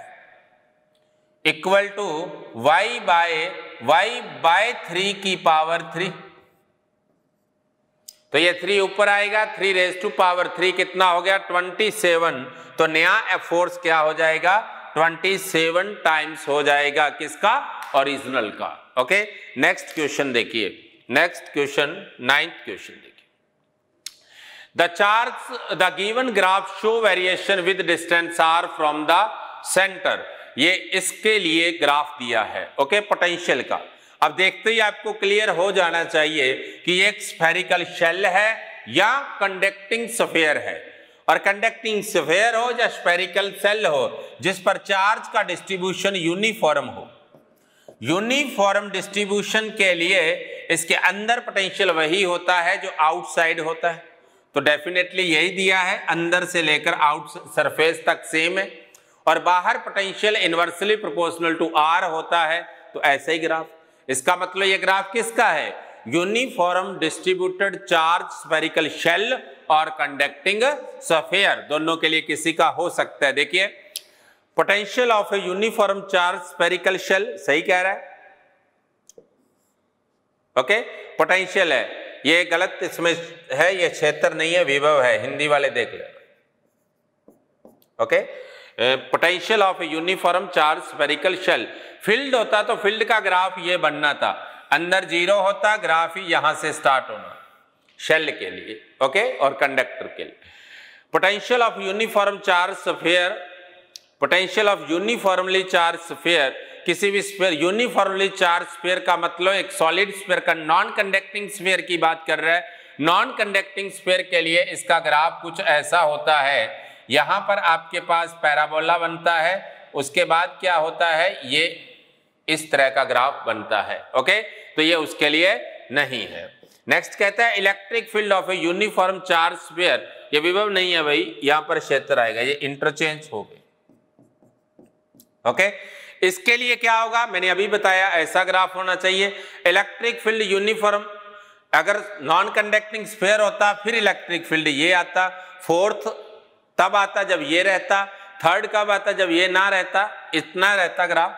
F equal to Y by 3 की पावर 3। तो ये 3 ऊपर आएगा, 3 रेज टू पावर 3 कितना हो गया, 27। तो नया फोर्स क्या हो जाएगा, 27 टाइम्स हो जाएगा किसका, ओरिजिनल का। ओके, नेक्स्ट क्वेश्चन देखिए, नेक्स्ट क्वेश्चन 9th क्वेश्चन देखिए। The charge, the given graph show variation with distance r from the center. ये इसके लिए ग्राफ दिया है, ओके, पोटेंशियल का। अब देखते ही आपको क्लियर हो जाना चाहिए कि ये एक स्फेरिकल शेल है या कंडक्टिंग स्फीयर है, और कंडक्टिंग स्फीयर हो या स्फेरिकल शेल हो जिस पर चार्ज का डिस्ट्रीब्यूशन यूनिफॉर्म हो। यूनिफॉर्म डिस्ट्रीब्यूशन के लिए इसके अंदर पोटेंशियल वही होता है जो आउटसाइड होता है, तो डेफिनेटली यही दिया है, अंदर से लेकर आउट सरफेस तक सेम है, और बाहर potential inversely proportional to R होता है, तो ऐसे ही ग्राफ। इसका मतलब ये ग्राफ किसका है, uniform distributed charge spherical shell और कंडक्टिंग स्फीयर, दोनों के लिए किसी का हो सकता है। देखिए, potential of a uniform charge spherical shell, सही कह रहा है, ओके, पोटेंशियल है, ये गलत इसमें है, ये क्षेत्र नहीं है, विभव है, हिंदी वाले देख ले। Okay, potential of uniform charge spherical shell, field होता तो फील्ड का ग्राफ ये बनना था, अंदर 0 होता, ग्राफ ही यहां से स्टार्ट होना शेल के लिए, ओके, और कंडक्टर के लिए। Potential of uniform charge sphere, potential of uniformly charge sphere, किसी भी स्फीयर, यूनिफॉर्मली चार्ज स्फीयर का मतलब एक सॉलिड स्फीयर का, नॉन कंडक्टिंग स्फीयर की बात कर रहा है। नॉन कंडक्टिंग स्फीयर के लिए इसका ग्राफ कुछ ऐसा होता है, यहां पर आपके पास पैराबोला बनता है, उसके बाद क्या होता है, ये इस तरह का ग्राफ बनता है, ओके, तो ये उसके लिए नहीं है। नेक्स्ट कहता है electric field of a uniform charge sphere, ये विभव नहीं है भाई, यहां पर क्षेत्र आएगा, ये इंटरचेंज हो गए, ओके। इसके लिए क्या होगा, मैंने अभी बताया, ऐसा ग्राफ होना चाहिए, इलेक्ट्रिक फील्ड यूनिफॉर्म, अगर नॉन कंडक्टिंग स्फीयर होता फिर इलेक्ट्रिक फील्ड ये आता, फोर्थ तब आता जब ये रहता, थर्ड कब आता जब ये ना रहता, इतना रहता ग्राफ,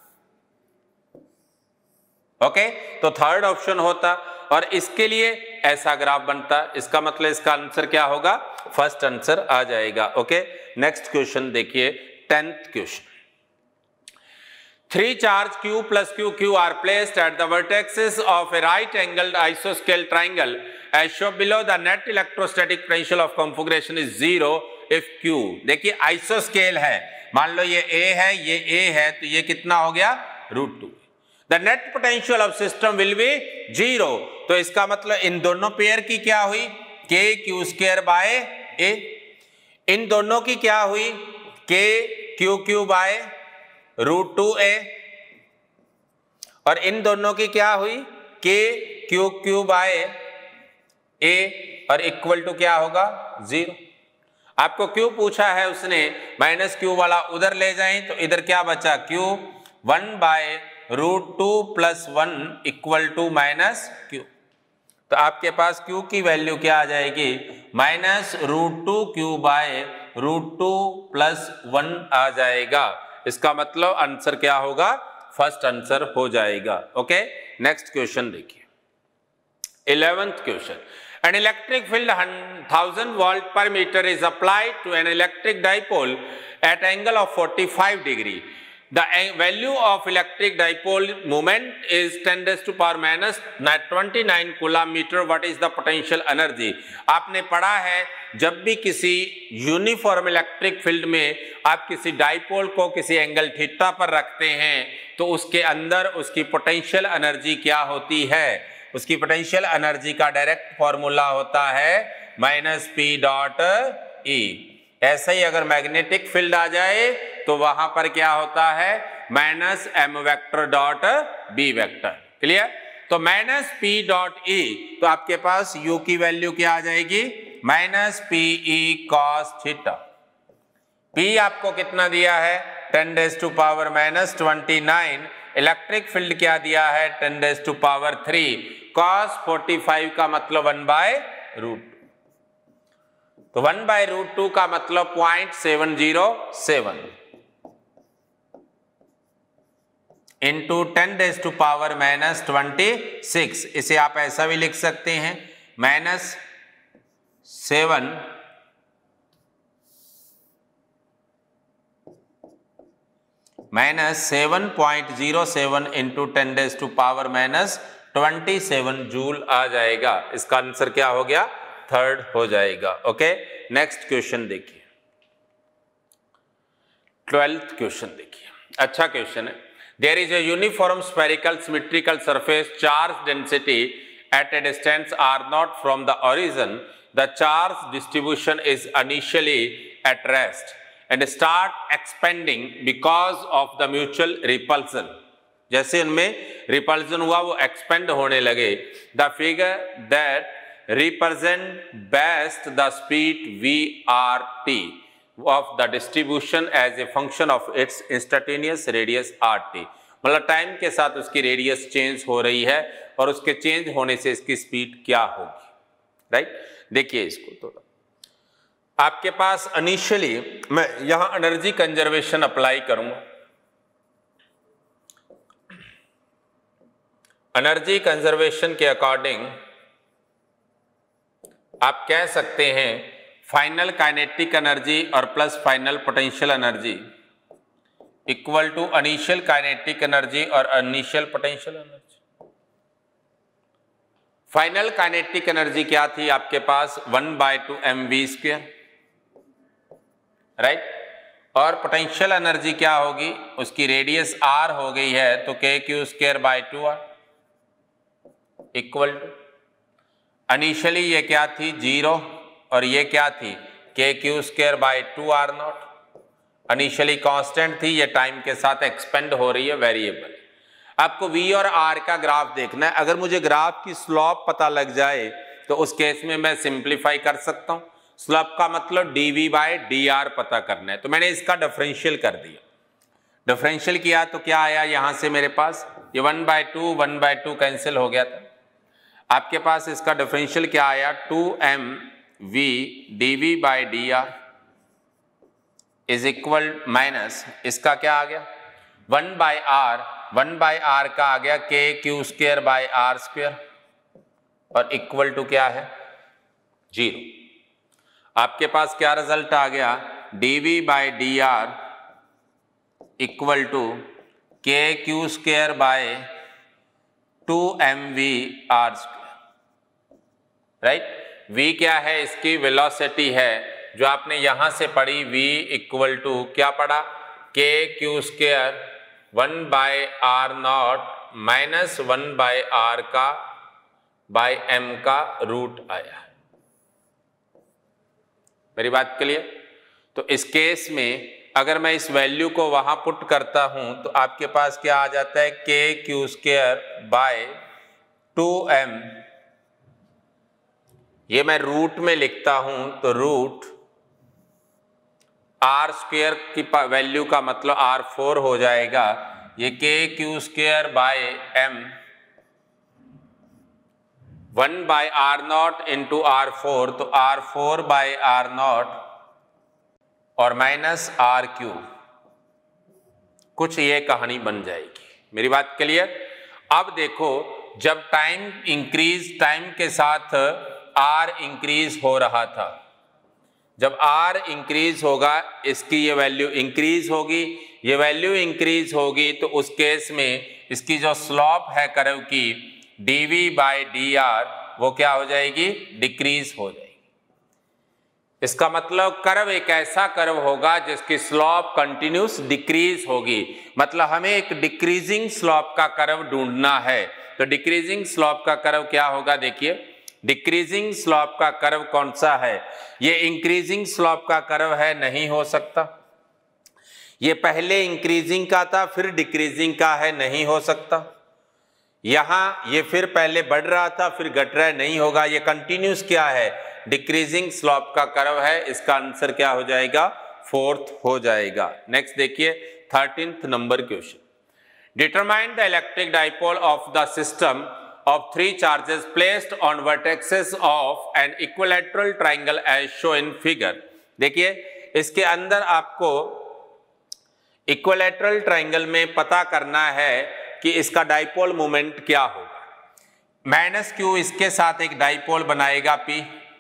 ओके, तो थर्ड ऑप्शन होता, और इसके लिए ऐसा ग्राफ बनता। इसका मतलब इसका आंसर क्या होगा, फर्स्ट आंसर आ जाएगा, ओके। नेक्स्ट क्वेश्चन देखिए, 10th question. 3 charge Q plus QQ are placed at the vertices of a right-angled isosceles triangle as shown below. The net electrostatic potential of configuration is 0 if Q. देखिए आइसोस्केल है, मान लो ये A है, ये A है, तो ये कितना हो गया √2. The net potential of system will be 0. तो इसका मतलब इन दोनों पेयर की क्या हुई KQ² बाय A. इन दोनों की क्या हुई KQQ बाय √2A. और इन दोनों की क्या हुई KQQ बाय A और इक्वल टू क्या होगा 0. आपको Q पूछा है उसने, माइनस Q वाला उधर ले जाएं तो इधर क्या बचा Q 1 by √2 plus 1 equal to minus Q. तो आपके पास Q की वैल्यू क्या आ जाएगी माइनस √2Q बाय √2 प्लस 1 आ जाएगा. इसका मतलब आंसर क्या होगा, फर्स्ट आंसर हो जाएगा. ओके, नेक्स्ट क्वेश्चन देखिए. 11th question. An electric field 1000 volt per meter is applied to an electric dipole at angle of 45 degree. The value of electric dipole moment is 10 raised to power minus 29 coulomb meter. What is the potential energy? आपने पढ़ा है जब भी किसी uniform electric field में आप किसी dipole को किसी एंगल थीटा पर रखते हैं तो उसके अंदर उसकी पोटेंशियल एनर्जी क्या होती है. उसकी पोटेंशियल एनर्जी का डायरेक्ट फॉर्मूला होता है माइनस P डॉट E. ऐसे ही अगर मैग्नेटिक फील्ड आ जाए तो वहां पर क्या होता है minus M vector dot B vector. Clear. तो माइनस P डॉट E, तो आपके पास U की वैल्यू क्या आ जाएगी minus PE cos theta. P आपको कितना दिया है 10 raised to power minus 29. Electric field क्या दिया है 10 raised to power 3. cos 45 का मतलब 1 बाय √2. तो 1 बाय √2 का मतलब 0.707 into 10 raised to power minus 26. इसे आप ऐसा भी लिख सकते हैं minus 7.07 into 10 raised to power minus 27 joule आ जाएगा. इसका आंसर क्या हो गया थर्ड हो जाएगा. ओके, नेक्स्ट क्वेश्चन देखिए. 12th क्वेश्चन देखिए, अच्छा क्वेश्चन है. There is a uniform spherical symmetrical surface charge density at a distance r0 from the origin. The charge distribution is initially at rest and start expanding because of the mutual repulsion. जैसे इनमें repulsion हुआ वो expand होने लगे. The figure that represent best the speed VRT of the distribution as a function of its instantaneous radius RT. मतलब time के साथ उसकी रेडियस चेंज हो रही है और उसके चेंज होने से इसकी स्पीड क्या होगी. राइट, देखिए इसको थोड़ा. आपके पास इनिशियली मैं यहां एनर्जी कंजर्वेशन अप्लाई करूंगा. एनर्जी कंजर्वेशन के अकॉर्डिंग आप कह सकते हैं फाइनल काइनेटिक एनर्जी और plus final potential energy equal to initial kinetic energy और initial potential energy. Final kinetic energy क्या थी आपके पास 1/2 mv². राइट, और पोटेंशियल एनर्जी क्या होगी उसकी रेडियस r हो गई है तो KQ²/2r इक्वल टू इनिशियली ये क्या थी 0 और ये क्या थी KQ²/2r0. इनिशियली कांस्टेंट थी, ये टाइम के साथ एक्सपेंड हो रही है वेरिएबल. आपको V और R का ग्राफ देखना है. अगर मुझे ग्राफ की स्लोप पता लग जाए तो उस केस में मैं सिंप्लीफाई कर सकता हूं. स्लोप का मतलब dV/dr पता करना है, तो मैंने इसका डिफरेंशियल कर दिया. डिफरेंशियल किया तो क्या आया यहां से मेरे पास ये 1/2 कैंसिल हो गया था. आपके पास इसका डिफरेंशियल क्या आया 2mv dV/dr is equal minus इसका क्या आ गया 1/r का आ गया KQ²/r² और इक्वल टू क्या है 0. आपके पास क्या रिजल्ट आ गया dV/dr इक्वल टू के q square by 2mv r square, right. v क्या है, इसकी वेलोसिटी है जो आपने यहां से पढ़ी, v इक्वल टू क्या पढ़ा, k q square 1 by R naught minus 1 by R का बाय m का रूट आया। मेरी बात क्लियर? तो इस केस में अगर मैं इस वैल्यू को वहां पुट करता हूं तो आपके पास क्या आ जाता है, के क्यू स्क्वायर बाय 2m, ये मैं रूट में लिखता हूं तो रूट आर स्क्वायर की वैल्यू का मतलब R4 हो जाएगा, ये k q square by m 1 by R naught into R4, तो R4 बाय आर नॉट और माइनस आर क्यू, कुछ ये कहानी बन जाएगी। मेरी बात क्लियर? अब देखो, जब टाइम के साथ R इंक्रीज हो रहा था, जब R इंक्रीज होगा इसकी ये वैल्यू इंक्रीज होगी, ये वैल्यू इंक्रीज होगी तो उस केस में इसकी जो स्लॉप है कर्व की dv बाय dr वो क्या हो जाएगी, डिक्रीज हो जाएगी। इसका मतलब कर्व एक ऐसा कर्व होगा जिसकी स्लॉप कंटिन्यूस डिक्रीज होगी, मतलब हमें एक डिक्रीजिंग स्लॉप का कर्व ढूंढना है। तो डिक्रीजिंग स्लॉप का कर्व क्या होगा, देखिए डिक्रीजिंग स्लॉप का कर्व कौन सा है, ये इंक्रीजिंग स्लॉप का कर्व है, नहीं हो सकता। ये पहले इंक्रीजिंग का था फिर डिक्रीजिंग का है, नहीं हो सकता। यहां ये फिर पहले बढ़ रहा था फिर घट रहा है, नहीं होगा। ये कंटिन्यूस क्या है, डिक्रीजिंग स्लॉप का कर्व है। इसका आंसर क्या हो जाएगा, 4th हो जाएगा। नेक्स्ट देखिए 13th number question, determine the electric dipole of the system of 3 charges placed on vertices of an equilateral triangle as shown in figure। देखिए इसके अंदर आपको इक्विलैटरल ट्रायंगल में पता करना है कि इसका डाइपोल मोमेंट क्या होगा। माइनस क्यू इसके साथ एक डाइपोल बनाएगा P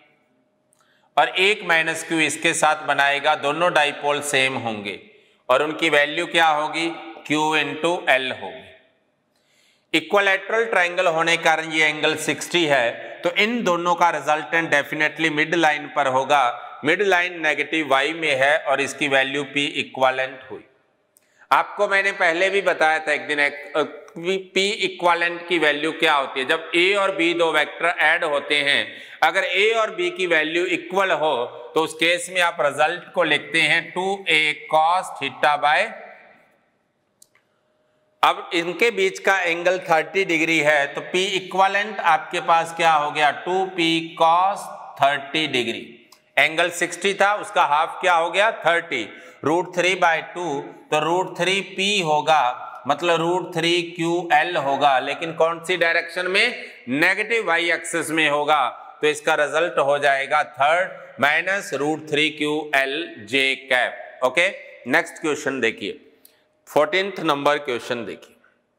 और एक माइनस क्यू इसके साथ बनाएगा, दोनों डाइपोल सेम होंगे और उनकी वैल्यू क्या होगी, Q इंटू L होगी। इक्विलैटरल ट्रायंगल होने के कारण ये एंगल 60 है, तो इन दोनों का रिजल्टेंट डेफिनेटली मिड लाइन पर होगा। मिड लाइन नेगेटिव y में है और इसकी वैल्यू P इक्विवेलेंट हुई। आपको मैंने पहले भी बताया था एक दिन, P इक्विवेलेंट की वैल्यू क्या होती है, जब A और B दो वेक्टर ऐड होते हैं, अगर A और B की वैल्यू इक्वल हो तो उस केस में आप रिजल्ट को लिखते हैं 2a cos थीटा बाय, अब इनके बीच का एंगल 30 डिग्री है तो P इक्विवेलेंट आपके पास क्या हो गया, 2p cos 30 डिग्री। एंगल 60 था, उसका हाफ क्या हो गया 30, √3/2 तो √3p होगा, मतलब √3ql होगा, लेकिन कौन सी डायरेक्शन में, नेगेटिव y एक्सिस में होगा। तो इसका रिजल्ट हो जाएगा 3rd minus √3ql j cap. Okay, next question देखिए 14th नंबर क्वेश्चन देखिए।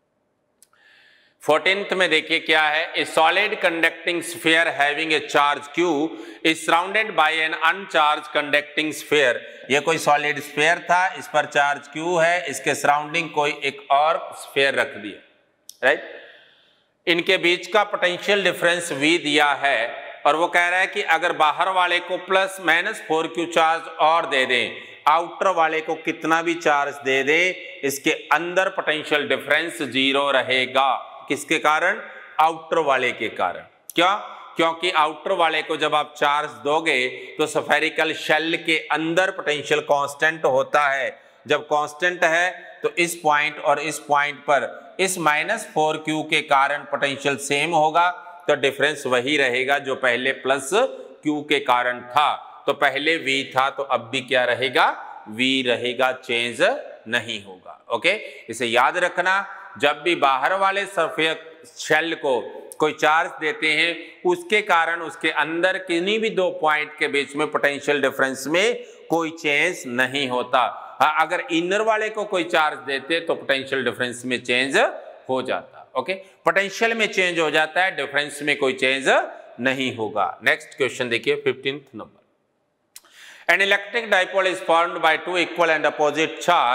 14th में देखिए क्या है, a solid conducting sphere having a charge Q is surrounded by an uncharged conducting sphere. ये कोई सॉलिड स्फीयर था, इस पर चार्ज Q है, इसके सराउंडिंग कोई एक और स्फीयर रख दिया, राइट। इनके बीच का पोटेंशियल डिफरेंस V दिया है और वो कह रहा है कि अगर बाहर वाले को +-4Q चार्ज और दे दें, आउटर वाले को कितना भी चार्ज दे दे, इसके अंदर पोटेंशियल डिफरेंस 0 रहेगा। किसके कारण, आउटर वाले के कारण। क्या, क्योंकि आउटर वाले को जब आप चार्ज दोगे तो स्फेरिकल शेल के अंदर पोटेंशियल कांस्टेंट होता है। जब कांस्टेंट है तो इस पॉइंट और इस पॉइंट पर इस -4Q के कारण पोटेंशियल सेम होगा, तो डिफरेंस वही रहेगा जो पहले +Q के कारण था। तो पहले V था तो अब भी क्या रहेगा, V रहेगा, चेंज नहीं होगा। ओके, इसे याद रखना, जब भी बाहर वाले सरफेस शेल को कोई चार्ज देते हैं उसके कारण उसके अंदर किन्हीं भी दो पॉइंट के बीच में पोटेंशियल डिफरेंस में कोई चेंज नहीं होता। हाँ, अगर इनर वाले को कोई चार्ज देते तो पोटेंशियल डिफरेंस में चेंज हो जाता। ओके, पोटेंशियल में चेंज हो जाता है, डिफरेंस में कोई चेंज नहीं होगा। नेक्स्ट क्वेश्चन देखिए 15th number. An electric dipole is formed by two equal and opposite charge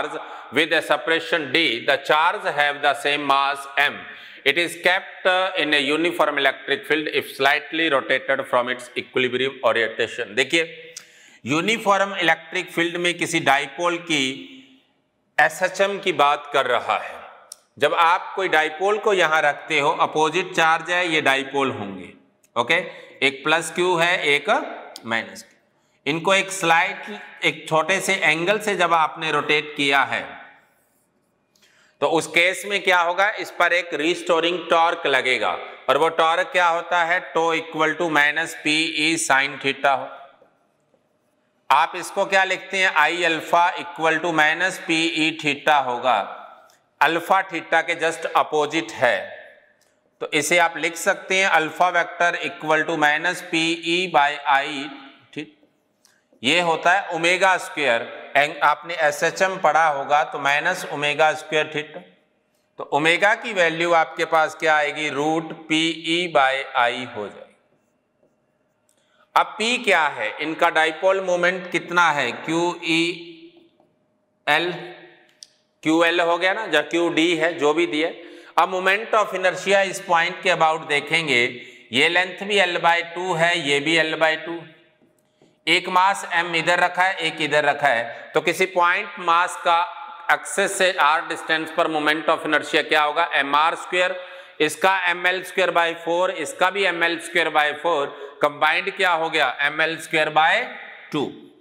with a separation d, the charge have the same mass m. It is kept in a uniform electric field if slightly rotated from its equilibrium orientation. देखिए uniform electric field में किसी dipole की SHM की बात कर रहा है। जब आप कोई डाइपोल को यहां रखते हो, अपोजिट चार्ज है, ये डाइपोल होंगे, ओके, एक प्लस क्यू है, एक माइनस क्यू। इनको एक छोटे से एंगल से जब आपने रोटेट किया है तो उस केस में क्या होगा, इस पर एक रिस्टोरिंग टॉर्क लगेगा, और वो टॉर्क क्या होता है, tau equal to minus P E sine theta हो। आप इसको क्या लिखते हैं, I alpha equal to minus P E theta होगा, अल्फा थीटा के जस्ट अपोजिट है, तो इसे आप लिख सकते हैं alpha vector equal to minus P E by I, ठीक, ये होता है ओमेगा स्क्वायर। आपने SHM पढ़ा होगा तो माइनस ओमेगा स्क्वायर थीटा, तो ओमेगा की वैल्यू आपके पास क्या आएगी, root P E by I हो जाएगी। अब P क्या है, इनका डाइपोल मोमेंट कितना है, Q E L, Q L हो गया ना, जब क्यू डी है जो भी दिया। अब मोमेंट ऑफ इनर्शिया इस पॉइंट के अबाउट देखेंगे, ये लेंथ भी L/2 है, ये भी L/2, एक मास m इधर रखा है, एक इधर रखा है, तो किसी पॉइंट मास का एक्सेस से r डिस्टेंस पर मोमेंट ऑफ इनर्शिया क्या होगा, mr², इसका ml²/4, इसका भी ml²/4, कंबाइंड क्या हो गया, ml²/2।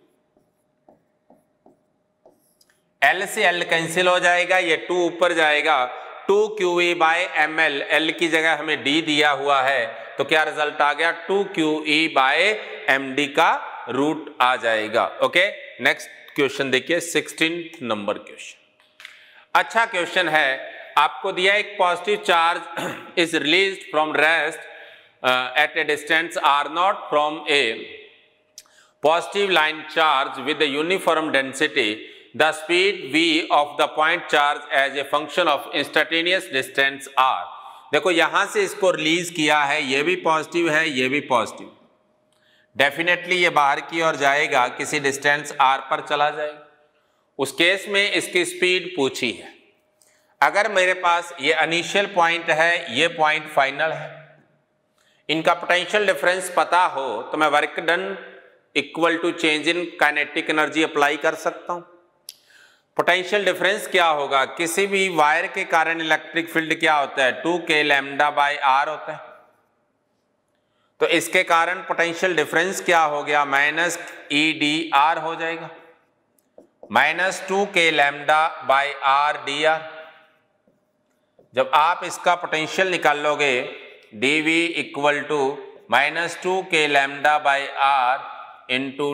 L से L कैंसिल हो जाएगा, ये 2 ऊपर जाएगा, 2QE/ml, L की जगह हमें D दिया हुआ है, तो क्या रिजल्ट आ गया, 2QE/md का रूट आ जाएगा। ओके, नेक्स्ट क्वेश्चन देखिए, 16th नंबर क्वेश्चन। अच्छा क्वेश्चन है, आपको दिया एक positive charge is released from rest at a distance r0 from a positive line charge with a uniform density, the speed v of the point charge as a function of instantaneous distance r। देखो यहां से इसको release किया है, ये भी positive है, ये भी पॉजिटिव, डेफिनेटली ये बाहर की ओर जाएगा, किसी डिस्टेंस r पर चला जाएगा। उस केस में इसकी स्पीड पूछी है। अगर मेरे पास ये इनिशियल पॉइंट है, ये पॉइंट फाइनल है, इनका पोटेंशियल डिफरेंस पता हो तो मैं work done equal to change in kinetic energy apply कर सकता हूं। पोटेंशियल डिफरेंस क्या होगा, किसी भी वायर के कारण इलेक्ट्रिक फील्ड क्या होता है, 2k λ/r होता है, तो इसके कारण पोटेंशियल डिफरेंस क्या हो गया, माइनस EdR हो जाएगा, माइनस 2k λ/r dr। जब आप इसका पोटेंशियल निकाल लोगे, dV equal to minus 2k λ/r into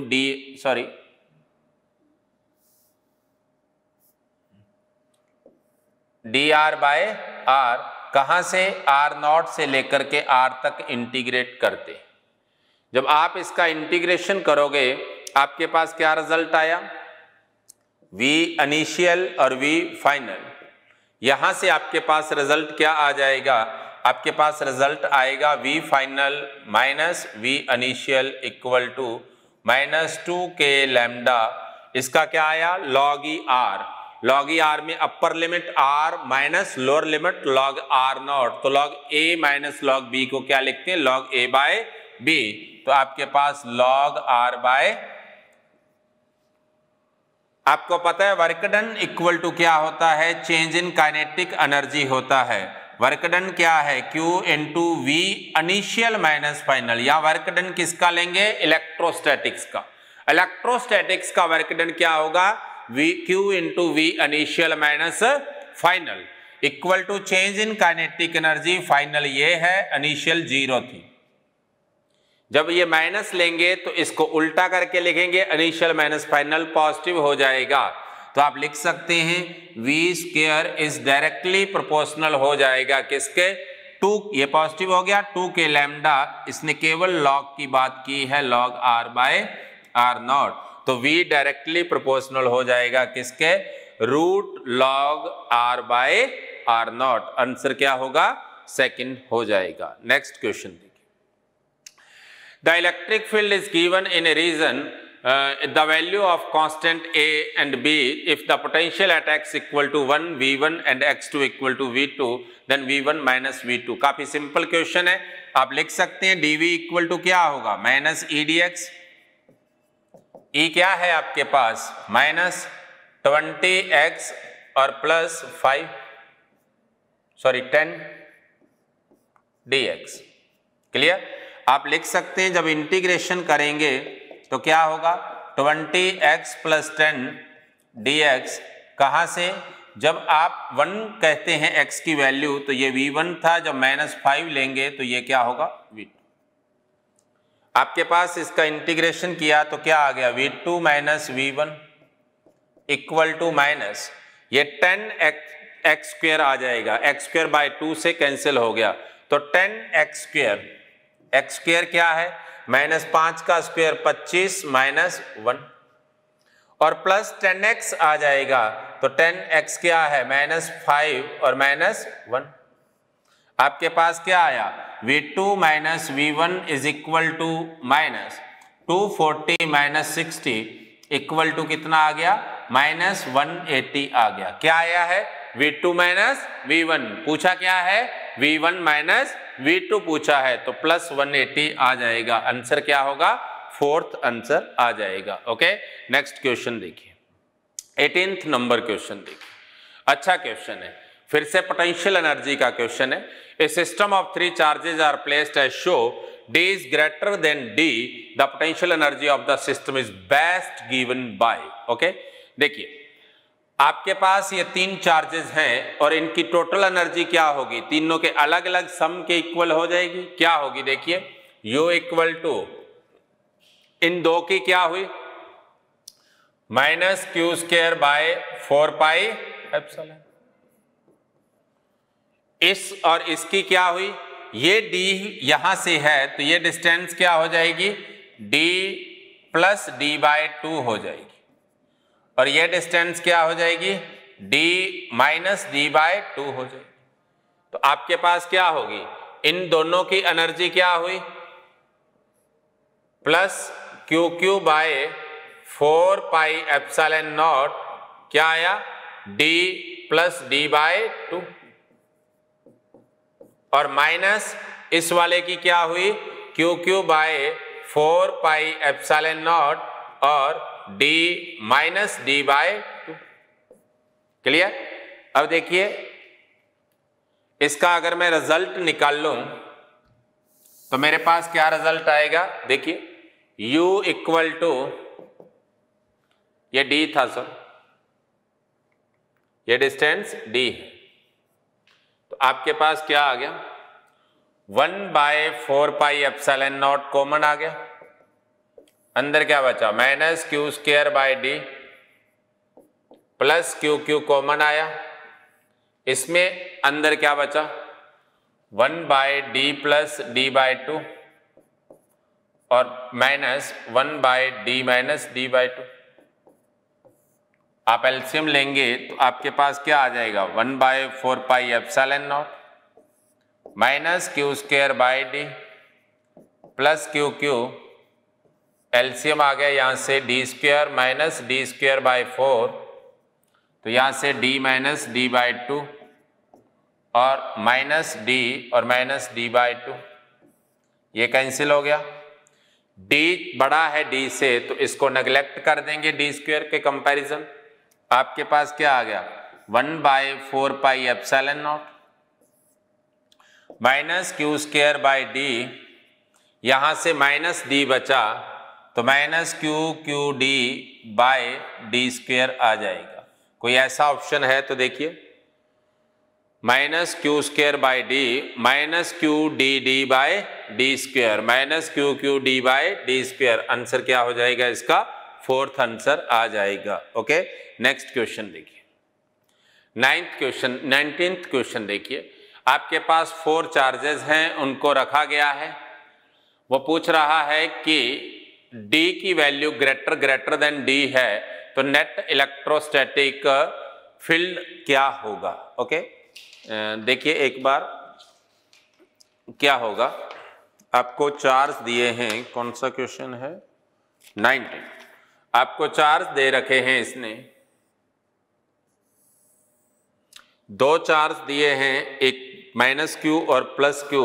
dr/r, कहां से, r0 से लेकर के r तक इंटीग्रेट करते। जब आप इसका इंटीग्रेशन करोगे आपके पास क्या रिजल्ट आया, v इनिशियल और v फाइनल। यहां से आपके पास रिजल्ट क्या आ जाएगा, आपके पास रिजल्ट आएगा v final minus v initial equal to minus 2k λ, इसका क्या आया, log e r। log e r में upper limit r minus lower limit log r0, तो log a minus log b को क्या लिखते हैं, log a/b, तो आपके पास log r/, आपको पता है वर्क डन इक्वल टू क्या होता है, चेंज इन काइनेटिक एनर्जी होता है। वर्क डन क्या है, Q into V initial minus final. या वर्क डन किसका लेंगे, इलेक्ट्रोस्टैटिक्स का। इलेक्ट्रोस्टैटिक्स का वर्क डन क्या होगा, Q into V initial minus final equal to change in kinetic energy. Final ये है, इनिशियल 0 थी। जब ये माइनस लेंगे तो इसको उल्टा करके लिखेंगे, इनिशियल माइनस फाइनल पॉजिटिव हो जाएगा। तो आप लिख सकते हैं v square is directly proportional हो जाएगा किसके, 2, ये पॉजिटिव हो गया, 2k लैम्डा, इसने केवल लॉग की बात की है, log r/r0, तो v डायरेक्टली प्रोपोर्शनल हो जाएगा किसके, रूट log r/r0। आंसर क्या होगा, सेकंड हो जाएगा। नेक्स्ट क्वेश्चन देखिए, the electric field is given in a region the value of constant A and B if the potential at x equal to 1 V1 and x2 equal to V2 then V1 minus V2। काफी simple question है, आप लिख सकते हैं dV equal to क्या होगा minus E D X. E क्या है आपके पास माइनस 20x और प्लस 10 dx। क्लियर, आप लिख सकते हैं जब इंटीग्रेशन करेंगे तो क्या होगा 20x प्लस 10 dx। कहाँ से, जब आप 1 कहते हैं x की वैल्यू तो ये v1 था, जब -5 लेंगे तो ये क्या होगा v2। आपके पास इसका इंटीग्रेशन किया तो क्या आ गया v2 minus v1 equal to minus ये 10x स्क्वेयर आ जाएगा, x स्क्वेयर बाय 2 से कैंसिल हो गया तो 10x स्क्वेयर, x स्क्वेयर क्या है -5 का स्क्वेयर 25 माइनस 1 और प्लस 10x आ जाएगा तो 10x क्या है -5 और -1। आपके पास क्या आया v2 minus v1 is equal to minus 240 minus 60 equal to कितना आ गया -180 आ गया। क्या आया है v2 माइनस v1, पूछा क्या है v1 माइनस v2 पूछा है तो प्लस 180 आ जाएगा। आंसर क्या होगा, फोर्थ आंसर आ जाएगा। ओके, नेक्स्ट क्वेश्चन देखिए, 18th नंबर क्वेश्चन देखिए, अच्छा क्वेश्चन है, फिर से पोटेंशियल एनर्जी का क्वेश्चन है। A system of 3 charges are placed as show D is greater than D, the potential energy of the system is best given by। Okay, देखिए आपके पास ये 3 चार्जेस हैं और इनकी टोटल एनर्जी क्या होगी, तीनों के अलग अलग सम के इक्वल हो जाएगी। क्या होगी देखिए, U इक्वल टू इन दो की क्या हुई minus Q square by 4 pi epsilon, इस और इसकी क्या हुई, ये D यहां से है तो ये डिस्टेंस क्या हो जाएगी D प्लस D बाय 2 हो जाएगी और ये डिस्टेंस क्या हो जाएगी D माइनस D बाय 2 हो जाएगी। तो आपके पास क्या होगी, इन दोनों की एनर्जी क्या हुई plus Q Q by 4 pi epsilon naught, क्या आया D प्लस D बाय 2 और माइनस इस वाले की क्या हुई Q Q by 4 pi epsilon naught और D minus D by 2। Clear, अब देखिए इसका अगर मैं रिजल्ट निकाल लूं तो मेरे पास क्या रिजल्ट आएगा, देखिए U इक्वल टू ये D था सर, ये डिस्टेंस D है तो आपके पास क्या आ गया 1 by 4 pi epsilon naught common आ गया, अंदर क्या बचा minus Q square by D plus Q Q common आया, इसमें अंदर क्या बचा 1 by D plus D by 2 और minus 1 by D minus D by 2। आप एलसीएम लेंगे तो आपके पास क्या आ जाएगा 1 by 4 pi epsilon naught minus Q square by D plus Q Q, LCM आ गया यहाँ से D square minus D square by 4 तो यहाँ से D माइनस D बाय 2 और माइनस D और माइनस D बाय 2, ये कैंसिल हो गया। D बड़ा है D से तो इसको नेग्लेक्ट कर देंगे D स्क्वायर के कंपैरिजन, आपके पास क्या आ गया 1 by 4 pi epsilon naught minus Q square by D, यहां से माइनस D बचा तो minus Q Q D by D square आ जाएगा। कोई ऐसा ऑप्शन है तो देखिए minus Q square by D minus Q D by D square minus Q Q D by D square, answer क्या हो जाएगा इसका, फोर्थ आंसर आ जाएगा। ओके, नेक्स्ट क्वेश्चन देखिए, 19th क्वेश्चन देखिए, आपके पास 4 चार्जेस हैं, उनको रखा गया है, वो पूछ रहा है कि D की वैल्यू ग्रेटर देन D है तो नेट इलेक्ट्रोस्टैटिक फील्ड क्या होगा। ओके, देखिए एक बार क्या होगा, आपको चार्ज दिए हैं, कौन सा क्वेश्चन है 19, आपको चार्ज दे रखे हैं इसने, दो चार्ज दिए हैं, एक माइनस क्यू और प्लस क्यू,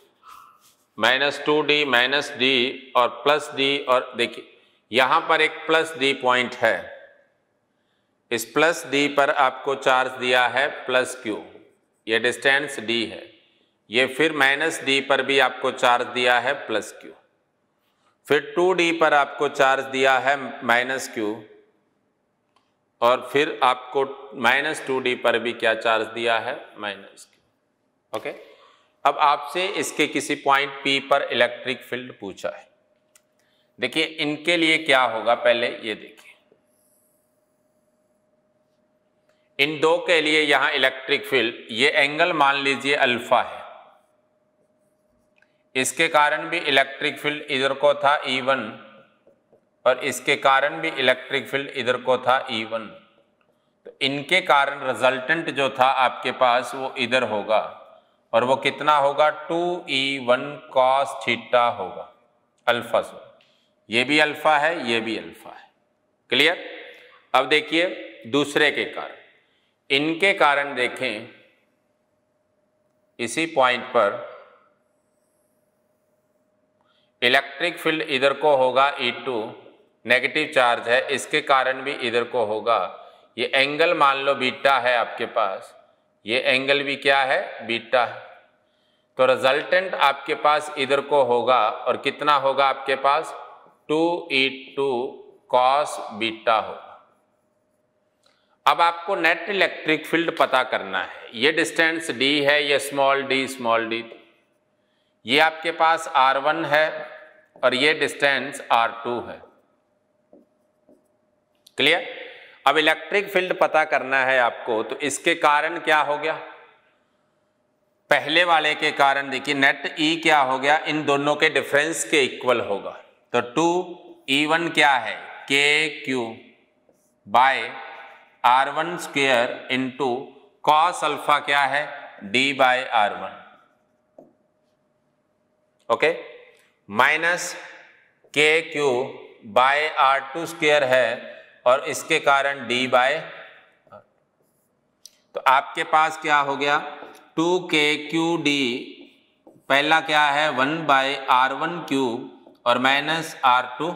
-2d -d और प्लस d, और देखिए यहां पर एक प्लस d पॉइंट है, इस प्लस d पर आपको चार्ज दिया है प्लस क्यू, ये डिस्टेंस d है। ये फिर -d पर भी आपको चार्ज दिया है प्लस क्यू, फिर 2d पर आपको चार्ज दिया है माइनस क्यू, और फिर आपको -2d पर भी क्या चार्ज दिया है, माइनस क्यू। ओके, अब आपसे इसके किसी पॉइंट P पर इलेक्ट्रिक फील्ड पूछा है। देखिए इनके लिए क्या होगा, पहले ये देखिए, इन दो के लिए यहां इलेक्ट्रिक फील्ड, ये एंगल मान लीजिए अल्फा है, इसके कारण भी इलेक्ट्रिक फील्ड इधर को था E1 और इसके कारण भी इलेक्ट्रिक फील्ड इधर को था E1, तो इनके कारण रिजल्टेंट जो था आपके पास वो इधर होगा, और वो कितना होगा, 2E1 cos थीटा होगा, अल्फा से, ये भी अल्फा है, ये भी अल्फा है। क्लियर? अब देखिए दूसरे के कारण, इनके कारण देखें इसी पॉइंट पर इलेक्ट्रिक फील्ड इधर को होगा E2, नेगेटिव चार्ज है, इसके कारण भी इधर को होगा, ये एंगल मान लो बीटा है आपके पास, ये एंगल भी क्या है, बीटा है, तो रिजल्टेंट आपके पास इधर को होगा, और कितना होगा आपके पास, 2E2 cos बीटा होगा। अब आपको नेट इलेक्ट्रिक फील्ड पता करना है, ये डिस्टेंस d है, ये स्मॉल d, ये आपके पास R1 है और ये डिस्टेंस R2 है। क्लियर? अब इलेक्ट्रिक फील्ड पता करना है आपको, तो इसके कारण क्या हो गया, पहले वाले के कारण देखिए नेट E क्या हो गया, इन दोनों के डिफरेंस के इक्वल होगा, तो 2E1 क्या है, KQ by R1 square into cos alpha क्या है, D by R1, okay, minus KQ by R2 square है, और इसके कारण D बाय, तो आपके पास क्या हो गया, 2KQD, पहला क्या है 1 बाय R1 क्यूब और माइनस R2।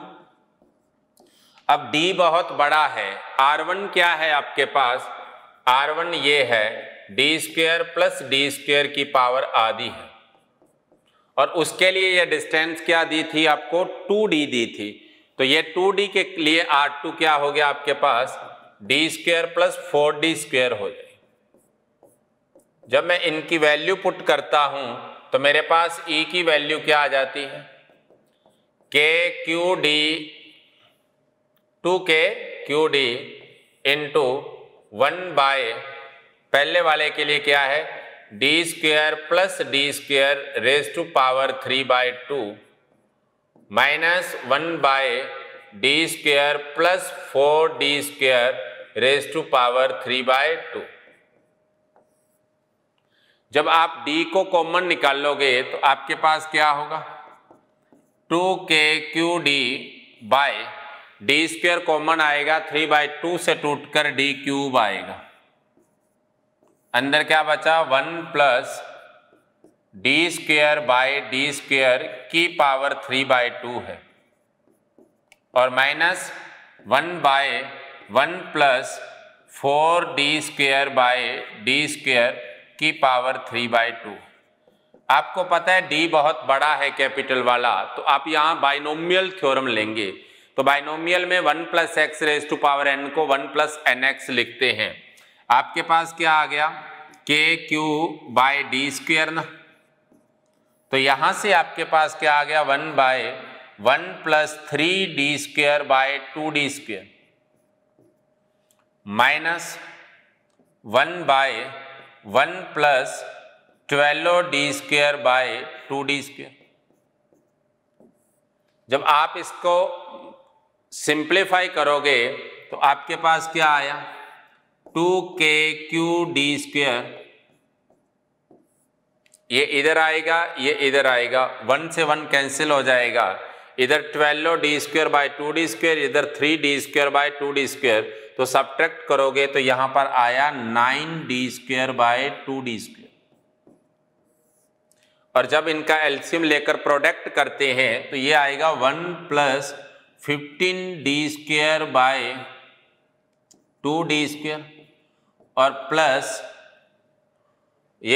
अब D बहुत बड़ा है, R1 क्या है आपके पास, R1 ये है D square plus D square की पावर आधी है, और उसके लिए ये डिस्टेंस क्या दी थी आपको, 2D दी थी, तो ये 2D के लिए R2 क्या हो गया आपके पास, D square plus 4D square हो जाए। जब मैं इनकी वैल्यू पुट करता हूं तो मेरे पास E की वैल्यू क्या आ जाती है, KQD 2KQD इंटू 1 बाय, पहले वाले के लिए क्या है, D square plus D square raise to power 3/2 minus 1 by D square plus 4D square raise to power 3/2। जब आप D को कॉमन निकालोगे तो आपके पास क्या होगा, 2KQD bye D square common आएगा, 3/2 से टूटकर D क्यूब आएगा, अंदर क्या बचा 1 plus D square by D square की पावर 3/2 है, और minus 1 by 1 plus 4D square by D square की पावर 3/2। आपको पता है D बहुत बड़ा है, कैपिटल वाला, तो आप यहाँ बाइनोमियल थ्योरम लेंगे, तो बाइनोमियल में 1 plus X raise to power n को 1 प्लस nx लिखते हैं। आपके पास क्या आ गया, KQ बाय D स्क्वायर ना, तो यहां से आपके पास क्या आ गया, 1 by 1 plus 3D square by 2D square minus 1 by 1 plus 12D square by 2D square. जब आप इसको सिंप्लीफाई करोगे तो आपके पास क्या आया, 2KQD स्क्वायर, ये इधर आएगा, ये इधर आएगा, 1 से 1 कैंसिल हो जाएगा, इधर 12 D square by 2d square, इधर 3d square by 2d square, तो सब्ट्रैक्ट करोगे तो यहां पर आया 9d square by 2d square. और जब इनका एलसीएम लेकर प्रोडक्ट करते हैं तो ये आएगा 1 plus 15d square by 2d square और प्लस ये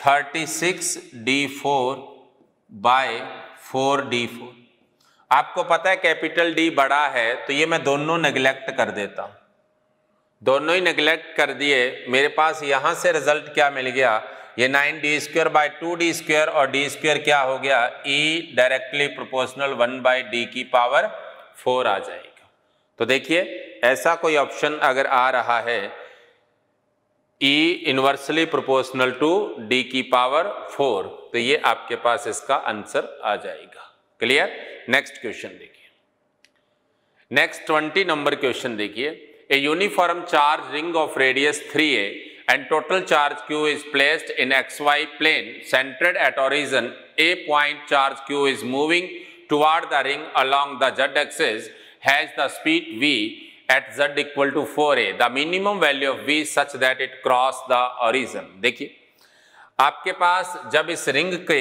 36d4 बाय 4d4। आपको पता है कैपिटल डी बड़ा है तो ये मैं दोनों नेग्लेक्ट कर देता हूं, दोनों ही नेग्लेक्ट कर दिए। मेरे पास यहां से रिजल्ट क्या मिल गया, ये 9d square by 2d square और d स्क्वायर क्या हो गया, e directly proportional 1 by d की पावर 4 आ जाएगा। तो देखिए ऐसा कोई ऑप्शन अगर आ रहा है e inversely proportional to d की पावर 4, तो ये आपके पास इसका आंसर आ जाएगा। क्लियर। नेक्स्ट क्वेश्चन देखिए, नेक्स्ट 20 नंबर क्वेश्चन देखिए। A uniform charge ring of radius 3a and total charge q is placed in xy plane centered at origin. A point charge q is moving toward the ring along the z axis, has the speed v at z equal to 4a, the minimum value of v such that it cross the origin। देखिए आपके पास जब इस ring के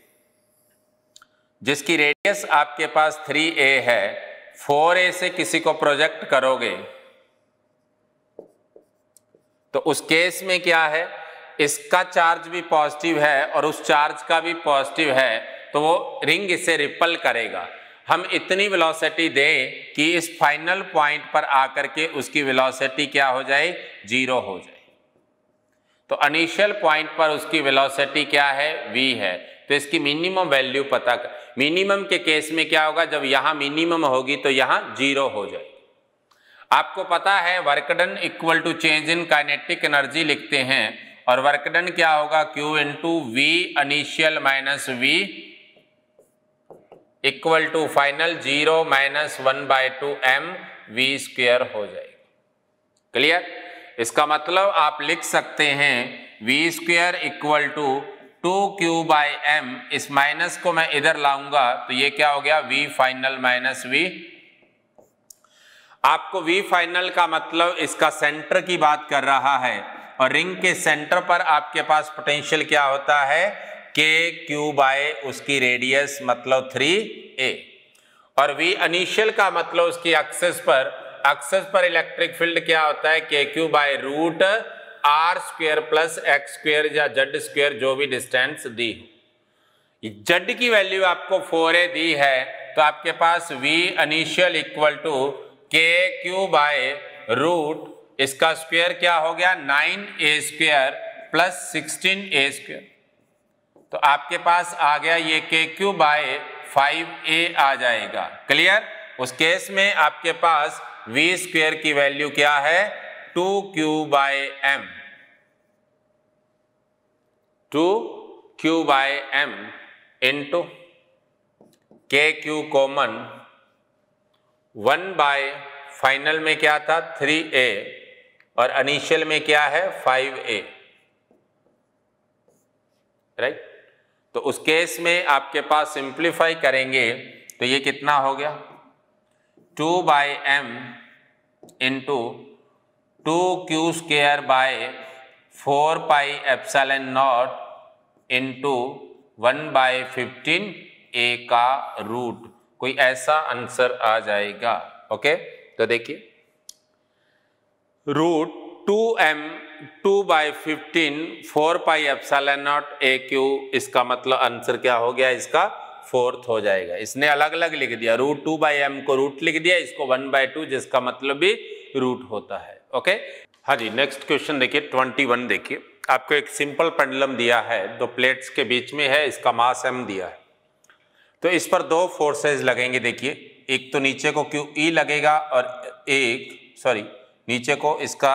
जिसकी radius आपके पास 3a है, 4a से किसी को प्रोजेक्ट करोगे तो उस केस में क्या है, इसका चार्ज भी पॉजिटिव है और उस चार्ज का भी पॉजिटिव है, तो वो रिंग इसे रिपल करेगा। हम इतनी वेलोसिटी दें कि इस फाइनल पॉइंट पर आकर के उसकी वेलोसिटी क्या हो जाए, 0 हो जाए। तो इनिशियल पॉइंट पर उसकी वेलोसिटी क्या है, v है। तो इसकी मिनिमम वैल्यू पता कर, मिनिमम के केस में क्या होगा, जब यहाँ मिनिमम होगी तो यहाँ 0 हो जाएगी। आपको पता है work done equal to change in kinetic energy लिखते हैं, और वर्क डन क्या होगा, Q into V initial minus V equal to final 0 minus 1/2 m v square हो जाएगा। क्लियर। इसका मतलब आप लिख सकते हैं v square equal to 2q by m, इस माइनस को मैं इधर लाऊंगा तो ये क्या हो गया, v फाइनल माइनस v। आपको v फाइनल का मतलब इसका सेंटर की बात कर रहा है, और रिंग के सेंटर पर आपके पास पोटेंशियल क्या होता है, k q बाय उसकी रेडियस मतलब 3a, और v इनिशियल का मतलब उसकी एक्सेस पर इलेक्ट्रिक फील्ड क्या होता है, k q by root r square plus x square या z स्क्वायर, जो भी डिस्टेंस दी हो। z की वैल्यू आपको 4a दी है, तो आपके पास v इनिशियल इक्वल टू के क्यू बाय रूट इसका स्क्वायर क्या हो गया, 9a square plus 16a square. तो आपके पास आ गया ये के क्यू बाय 5a आ जाएगा। क्लियर। उस केस में आपके पास v स्क्वायर की वैल्यू क्या है, 2q by m, 2q by m into K Q common 1 by final में क्या था 3a और इनिशियल में क्या है 5a, राइट। तो उस केस में आपके पास सिंप्लीफाई करेंगे तो ये कितना हो गया, 2 by m into 2q square by 4 pi epsilon naught into 1 by 15a का रूट, कोई ऐसा आंसर आ जाएगा। ओके। तो देखिए root 2m 2 by 15 4 pi epsilon naught a Q, इसका मतलब आंसर क्या हो गया, इसका 4th हो जाएगा। इसने अलग अलग लिख दिया, रूट 2 बाई m को रूट लिख दिया, इसको 1/2 जिसका मतलब भी रूट होता है। ओके। हाँ जी, नेक्स्ट क्वेश्चन देखिए 21। देखिए आपको एक सिंपल पेंडुलम दिया है, दो प्लेट्स के बीच में है, इसका मास m दिया है, तो इस पर दो फोर्सेज लगेंगे। देखिए एक तो नीचे को QE लगेगा और नीचे को इसका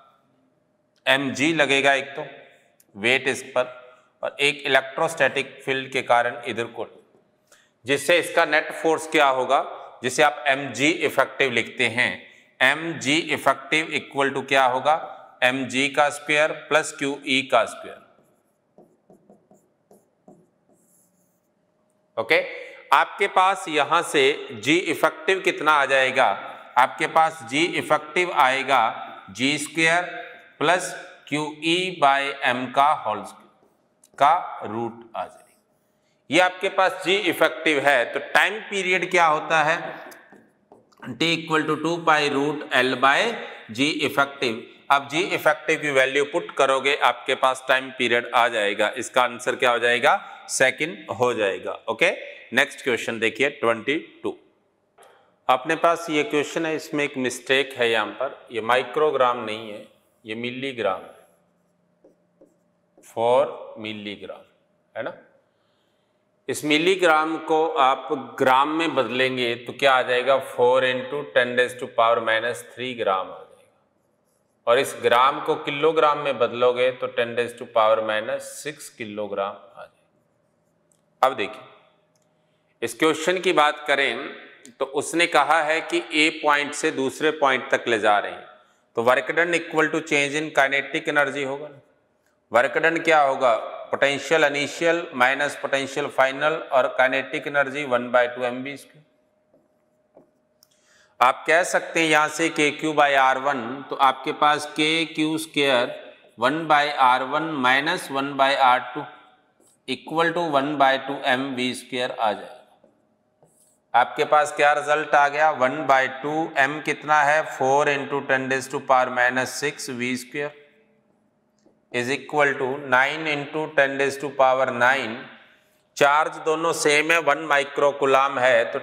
mg लगेगा, एक तो वेट इस पर, और एक इलेक्ट्रोस्टैटिक फील्ड के कारण इधर को, जिससे इसका नेट फोर्स क्या होगा, जिसे आप mg इफेक्टिव लिखते हैं। mg इफेक्टिव इक्वल टू क्या होगा, mg का स्क्वायर प्लस QE का स्क्वायर। ओके। आपके पास यहां से जी इफेक्टिव कितना आ जाएगा, आपके पास जी इफेक्टिव आएगा G square plus Q E by M का होल का रूट आ जाएगा। ये आपके पास जी इफेक्टिव है, तो टाइम पीरियड क्या होता है, T equal to 2 pi root L by G effective. अब जी इफेक्टिव की वैल्यू पुट करोगे, आपके पास टाइम पीरियड आ जाएगा, इसका आंसर क्या हो जाएगा, सेकंड हो जाएगा। ओके, नेक्स्ट क्वेश्चन देखिए 22। अपने पास ये क्वेश्चन है, इसमें एक मिस्टेक है, यहाँ पर ये माइक्रोग्राम नहीं है, ये मिलीग्राम है, 4 मिलीग्राम है ना। इस मिलीग्राम को आप ग्राम में बदलेंगे तो क्या आ जाएगा, 4 × 10⁻³ ग्राम आ जाएगा, और इस ग्राम को किलोग्राम में बदलोगे तो 10⁻6 किलोग्राम आ जाएगा। अब देखिए, इस क्वेश्चन की बात करें तो उसने कहा है कि ए पॉइंट से दूसरे पॉइंट तक ले जा रहे हैं, तो work done equal to change in kinetic energy होगा ना। वर्क डन क्या होगा, potential initial minus potential final, और काइनेटिक एनर्जी 1/2 mv²। आप कह सकते हैं यहां से KQ/R1, तो आपके पास KQ² 1/R1 minus 1/R2 equal to 1/2 mv² आ जाएगा। आपके पास क्या रिजल्ट आ गया, 1/2 m कितना है, 4 × 10⁻6 v² is equal to 9 × 10⁻9। Charge दोनों सेम है, 1 माइक्रोकुलाम है, तो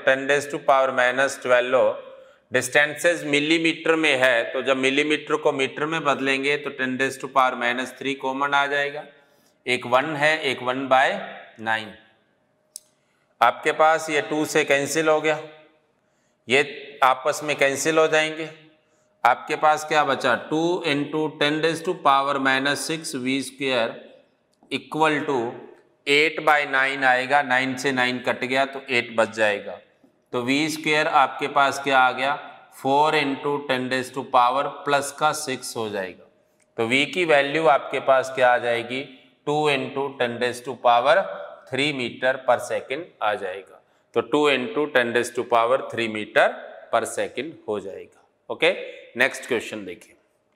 10⁻12। डिस्टेंसेस मिलीमीटर में है, तो जब मिलीमीटर को मीटर में बदलेंगे तो 10⁻³ कॉमन आ जाएगा, एक 1 है, एक 1/9। आपके पास ये 2 से कैंसिल हो गया, ये आपस में कैंसिल हो जाएंगे। आपके पास क्या बचा, 2 × 10⁻6 v² इक्वल टू 8/9 आएगा, 9 से 9 कट गया तो 8 बच जाएगा, तो v² आपके पास क्या आ गया, 4 × 10⁻6 हो जाएगा। तो v की वैल्यू आपके पास क्या आ जाएगी, 2 × 10⁻³ मीटर/सेकंड आ जाएगा, तो 2 × 10⁻³ मीटर/सेकंड हो जाएगा। ओके, नेक्स्ट क्वेश्चन देखिए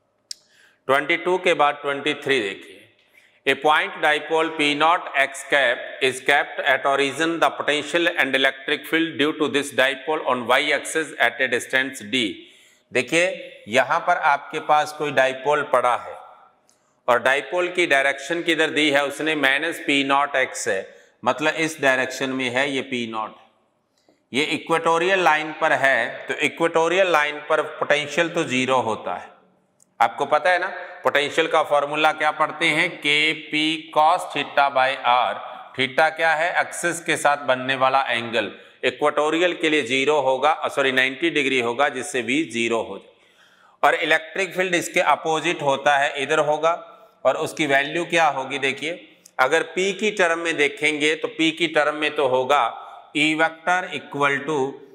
22 के बाद 23 देखिए। A point dipole P naught x cap is kept at origin. The potential and electric field due to this dipole on y axis at a distance d। देखिए यहाँ पर आपके पास कोई डाइपोल पड़ा है और डाइपोल की डायरेक्शन किधर दी है उसने, -P0x है, मतलब इस डायरेक्शन में है, ये P0 है, ये इक्वेटोरियल लाइन पर है, तो इक्वेटोरियल लाइन पर पोटेंशियल तो 0 होता है। आपको पता है ना, पोटेंशियल का फॉर्मूला क्या पढ़ते हैं, KP cos θ/r। थीटा क्या है, एक्सिस के साथ बनने वाला एंगल, इक्वेटोरियल के लिए 0 होगा, 90 डिग्री होगा, जिससे V 0 हो जाए। और इलेक्ट्रिक फील्ड इसके अपोजिट होता है, इधर होगा, और उसकी वैल्यू क्या होगी, देखिए अगर P की टर्म में देखेंगे तो P की टर्म में तो होगा E vector equal to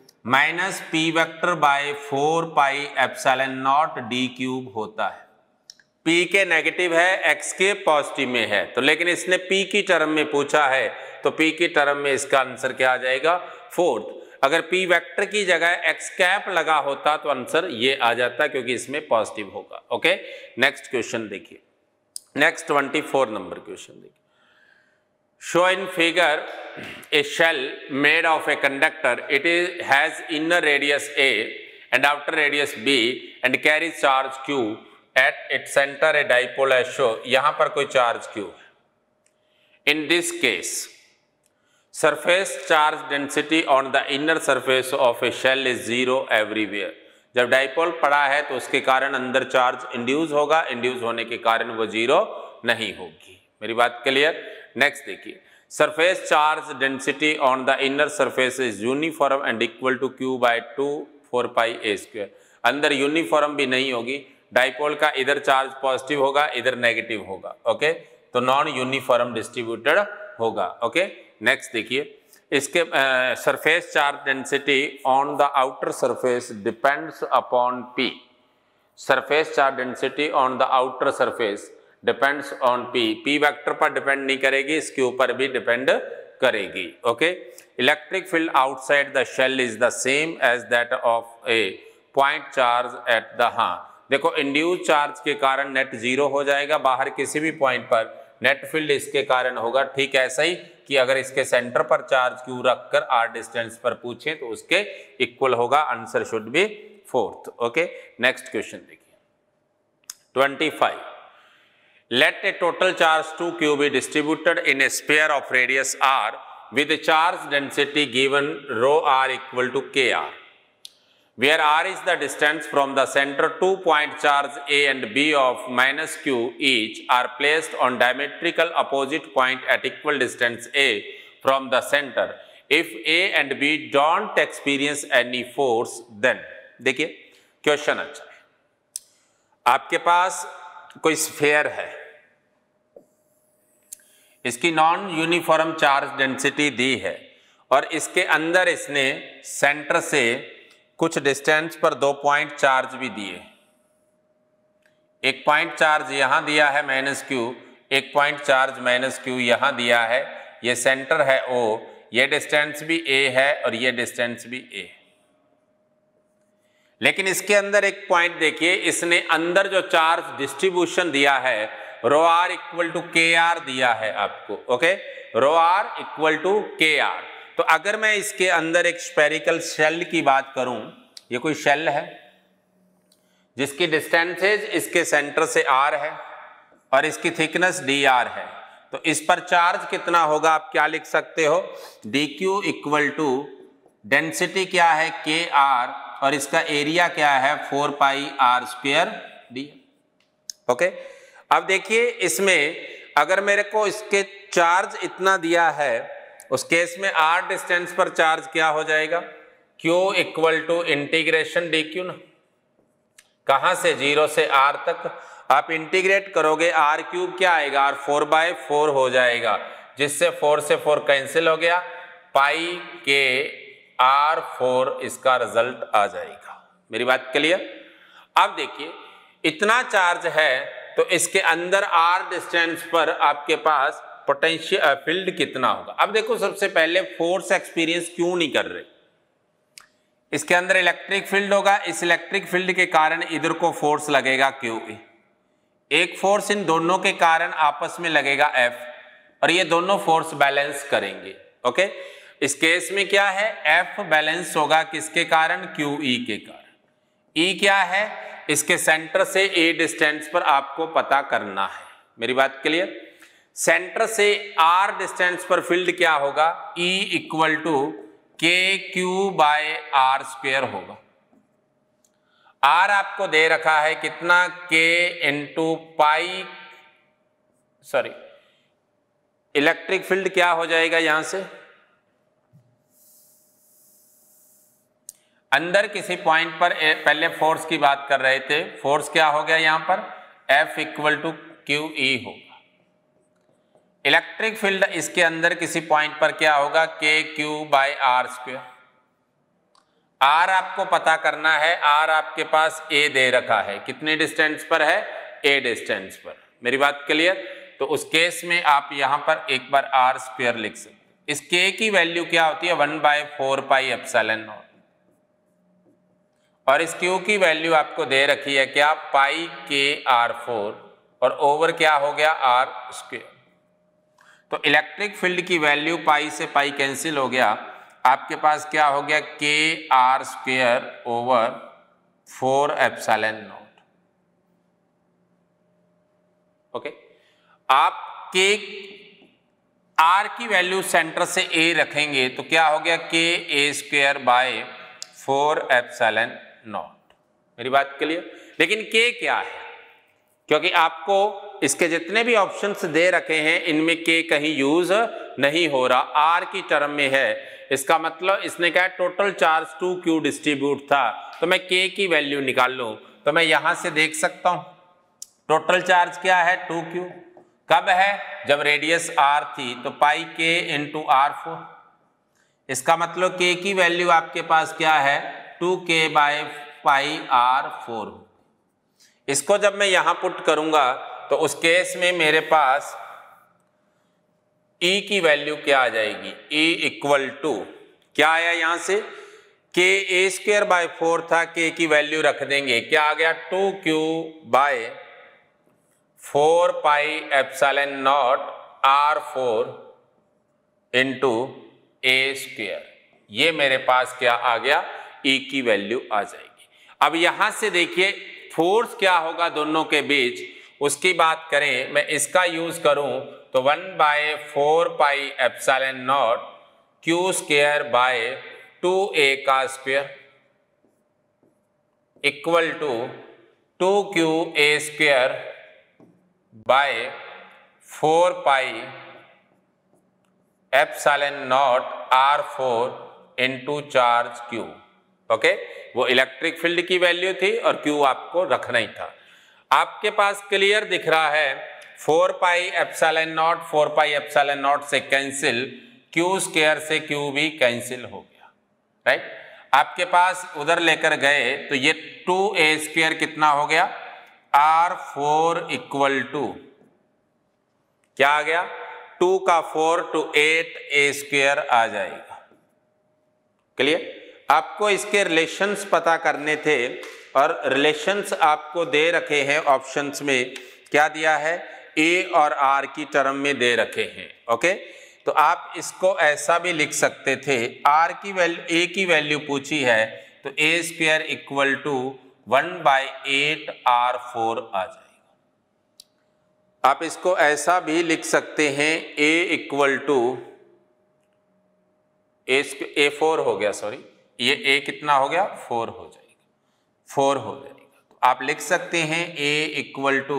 -P/4πε0 d³ होता है। P के नेगेटिव है, x के पॉजिटिव में है, तो लेकिन इसने P की टर्म में पूछा है, तो P की टर्म में इसका आंसर क्या आ जाएगा, 4th। अगर P वेक्टर की जगह x कैप लगा होता तो आंसर ये आ जाता, क्योंकि इसमें पॉजिटिव होगा। ओके, नेक्स्ट क्वेश्चन देखिए, नेक्स्ट 24 नंबर क्वेश्चन देखिए। Show in figure a shell made of a conductor. It has inner radius A and outer radius B and carries charge Q. At its center a dipole as shown. यहाँ पर कोई charge Q है। In this case, surface charge density on the inner surface of a shell is 0 everywhere. जब dipole पड़ा है तो उसके कारण अंदर चार्ज इंड्यूस होगा, इंड्यूस होने के कारण वो 0 नहीं होगी। मेरी बात क्लियर। नेक्स्ट देखिए, surface charge density on the inner surface is uniform and equal to Q/2 4πa²। अंदर यूनिफॉर्म भी नहीं होगी, डाइपोल का इधर चार्ज पॉजिटिव होगा, इधर नेगेटिव होगा। ओके, तो नॉन यूनिफॉर्म डिस्ट्रीब्यूटेड होगा। ओके, नेक्स्ट देखिए, इसके surface charge density on the outer surface depends upon P। Surface charge density on the outer surface depends on P। P vector पर depend नहीं करेगी, इसके ऊपर भी डिपेंड करेगी। Okay, electric field outside the shell is the same as that of a point charge at the, हाँ देखो induce charge के कारण नेट जीरो हो जाएगा, बाहर किसी भी पॉइंट पर नेट फील्ड इसके कारण होगा। ठीक ऐसा ही कि अगर इसके सेंटर पर चार्ज क्यू रखकर आर डिस्टेंस पर पूछे तो उसके इक्वल होगा। Answer should be fourth. Okay, next question देखिए 25। Let a total charge 2q be distributed in a sphere of radius r with a charge density given rho r equal to kr, where r is the distance from the center. 2 point charge A and B of minus q each are placed on diametrical opposite point at equal distance A from the center. If A and B don't experience any force, then देखिए question अच्छा है। आपके पास कोई sphere है, इसकी non uniform charge density दी है और इसके अंदर इसने सेंटर से कुछ डिस्टेंस पर 2 पॉइंट चार्ज भी दिए। एक पॉइंट चार्ज यहां दिया है माइनस क्यू, एक पॉइंट चार्ज माइनस क्यू यहां दिया है। ये सेंटर है O, ये डिस्टेंस भी A है और ये डिस्टेंस भी A। लेकिन इसके अंदर एक पॉइंट देखिए, इसने अंदर जो चार्ज डिस्ट्रीब्यूशन दिया है rho r equal to k r दिया है आपको। Okay, rho r equal to k r. तो अगर मैं इसके अंदर एक स्फेरिकल शेल की बात करूं, ये कोई शेल है जिसकी डिस्टेंसेज इसके सेंटर से आर है और इसकी थिकनेस डी आर है, तो इस पर चार्ज कितना होगा आप क्या लिख सकते हो, d q equal to density क्या है के आर और इसका एरिया क्या है 4 pi r square d. Okay, अब देखिए इसमें अगर मेरे को इसके चार्ज इतना दिया है, उस केस में आर डिस्टेंस पर चार्ज क्या हो जाएगा, q equal to integration d q ना, कहां से 0 से आर तक आप इंटीग्रेट करोगे, आर क्यूब क्या आएगा, आर 4/4 हो जाएगा, जिससे 4 से 4 कैंसिल हो गया, पाई के आर 4 इसका रिजल्ट आ जाएगा। मेरी बात क्लियर। अब देखिए इतना चार्ज है तो इसके अंदर आर डिस्टेंस पर आपके पास पोटेंशियल फील्ड कितना होगा। अब देखो सबसे पहले फोर्स एक्सपीरियंस क्यों नहीं कर रहे, इसके अंदर इलेक्ट्रिक फील्ड होगा, इस इलेक्ट्रिक फील्ड के कारण इधर को फोर्स लगेगा क्यू, एक फोर्स इन दोनों के कारण आपस में लगेगा एफ और ये दोनों फोर्स बैलेंस करेंगे। ओके, इस केस में क्या है, एफ बैलेंस होगा किसके कारण, क्यू ई के कारण। ई क्या है, इसके सेंटर से ए डिस्टेंस पर आपको पता करना है। मेरी बात क्लियर। सेंटर से आर डिस्टेंस पर फील्ड क्या होगा, ई इक्वल टू के क्यू बाय आर स्क्वायर होगा। आर आपको दे रखा है कितना, k into pi, sorry electric field क्या हो जाएगा, यहां से अंदर किसी पॉइंट पर पहले फोर्स की बात कर रहे थे, फोर्स क्या हो गया यहां पर, F equal to q E होगा। इलेक्ट्रिक फील्ड इसके अंदर किसी पॉइंट पर क्या होगा, k Q by r square. R आपको पता करना है, आर आपके पास ए दे रखा है, कितने डिस्टेंस पर है, ए डिस्टेंस पर। मेरी बात क्लियर। तो उस केस में आप यहां पर एक बार आर स्क्वायर लिख सकते। इस के की वैल्यू क्या होती है, 1/4 पाई एप्सिलॉन नॉट, और इस क्यू की वैल्यू आपको दे रखी है क्या, पाई के आर 4 और ओवर क्या हो गया आर स्क्वायर। तो इलेक्ट्रिक फील्ड की वैल्यू पाई से पाई कैंसिल हो गया, आपके पास क्या हो गया, k r square over 4 epsilon naught. Okay, आप के आर की वैल्यू सेंटर से ए रखेंगे तो क्या हो गया, k a square by 4 epsilon naught. मेरी बात क्लियर। लेकिन के क्या है, क्योंकि आपको इसके जितने भी ऑप्शंस दे रखे हैं इनमें के कहीं यूज नहीं हो रहा, आर की टर्म में है। इसका मतलब इसने कहा टोटल चार्ज 2q डिस्ट्रीब्यूट था, तो मैं के की वैल्यू निकाल लूं तो मैं यहां से देख सकता हूं टोटल चार्ज क्या है 2q। कब है, जब रेडियस r थी, तो पाई के इंटू r4। इसका मतलब के की वैल्यू आपके पास क्या है, 2k बाय पाई r4। इसको जब मैं यहां पुट करूंगा तो उस केस में मेरे पास ई की वैल्यू क्या आ जाएगी, ई इक्वल टू क्या आया यहां से, के ए स्क्वायर बाय 4 था, के की वैल्यू रख देंगे, क्या आ गया 2q by 4 pi epsilon naught r4 into a square. ये मेरे पास क्या आ गया, ई की वैल्यू आ जाएगी। अब यहां से देखिए फोर्स क्या होगा दोनों के बीच, उसकी बात करें, मैं इसका यूज करूं तो 1/4 pi epsilon naught q square by 2a का square equal to 2qa square by 4 pi epsilon naught r4 into charge q। Okay, वो इलेक्ट्रिक फील्ड की वैल्यू थी और q आपको रखना ही था। आपके पास क्लियर दिख रहा है 4 pi epsilon naught 4 pi epsilon naught से कैंसिल, q स्क्वायर से q भी कैंसिल हो गया, राइट। आपके पास उधर लेकर गए तो ये 2a स्क्वायर कितना हो गया, r4 इक्वल टू क्या आ गया, 2 का 4 to 8a स्क्वायर आ जाएगा। क्लियर, आपको इसके रिलेशंस पता करने थे और रिलेशंस आपको दे रखे हैं ऑप्शंस में, क्या दिया है, a और r की टर्म में दे रखे हैं। ओके, तो आप इसको ऐसा भी लिख सकते थे, r की वैल्यू, a की वैल्यू पूछी है तो a square equal to 1/8 r4 आ जाएगा। आप इसको ऐसा भी लिख सकते हैं, a इक्वल टू a4 हो गया, सॉरी ये a कितना हो गया, 4 हो जाएगा, 4 हो जाएगा। तो आप लिख सकते हैं a इक्वल टू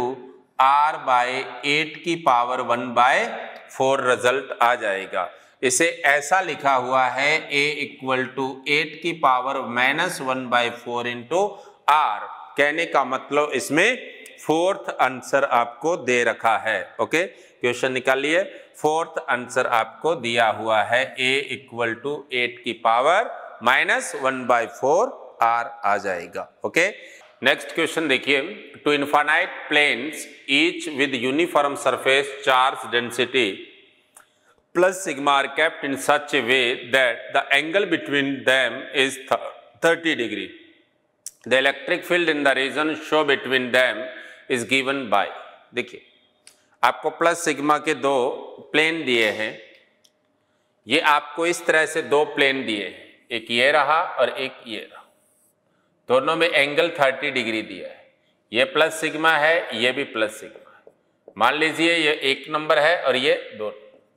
r/8 की पावर 1/4 रिजल्ट आ जाएगा। इसे ऐसा लिखा हुआ है a इक्वल टू 8 की पावर -1/4 इंटू r, कहने का मतलब इसमें फोर्थ आंसर आपको दे रखा है। ओके, क्वेश्चन निकालिए, फोर्थ आंसर आपको दिया हुआ है a इक्वल टू 8 की पावर -1/4 r आ जाएगा। ओके, नेक्स्ट क्वेश्चन देखिए, two infinite planes each with uniform surface charge density plus sigma are kept in such a way that the angle between them is 30 degree, the electric field in the region show between them is given by. देखिए आपको plus sigma के दो plane दिए हैं, ये आपको इस तरह से दो प्लेन दिए हैं, एक ये रहा और एक ये रहा, दोनों में एंगल 30 डिग्री दिया है, ये प्लस सिग्मा है, ये भी प्लस सिग्मा है। मान लीजिए ये 1 नंबर है और ये 2।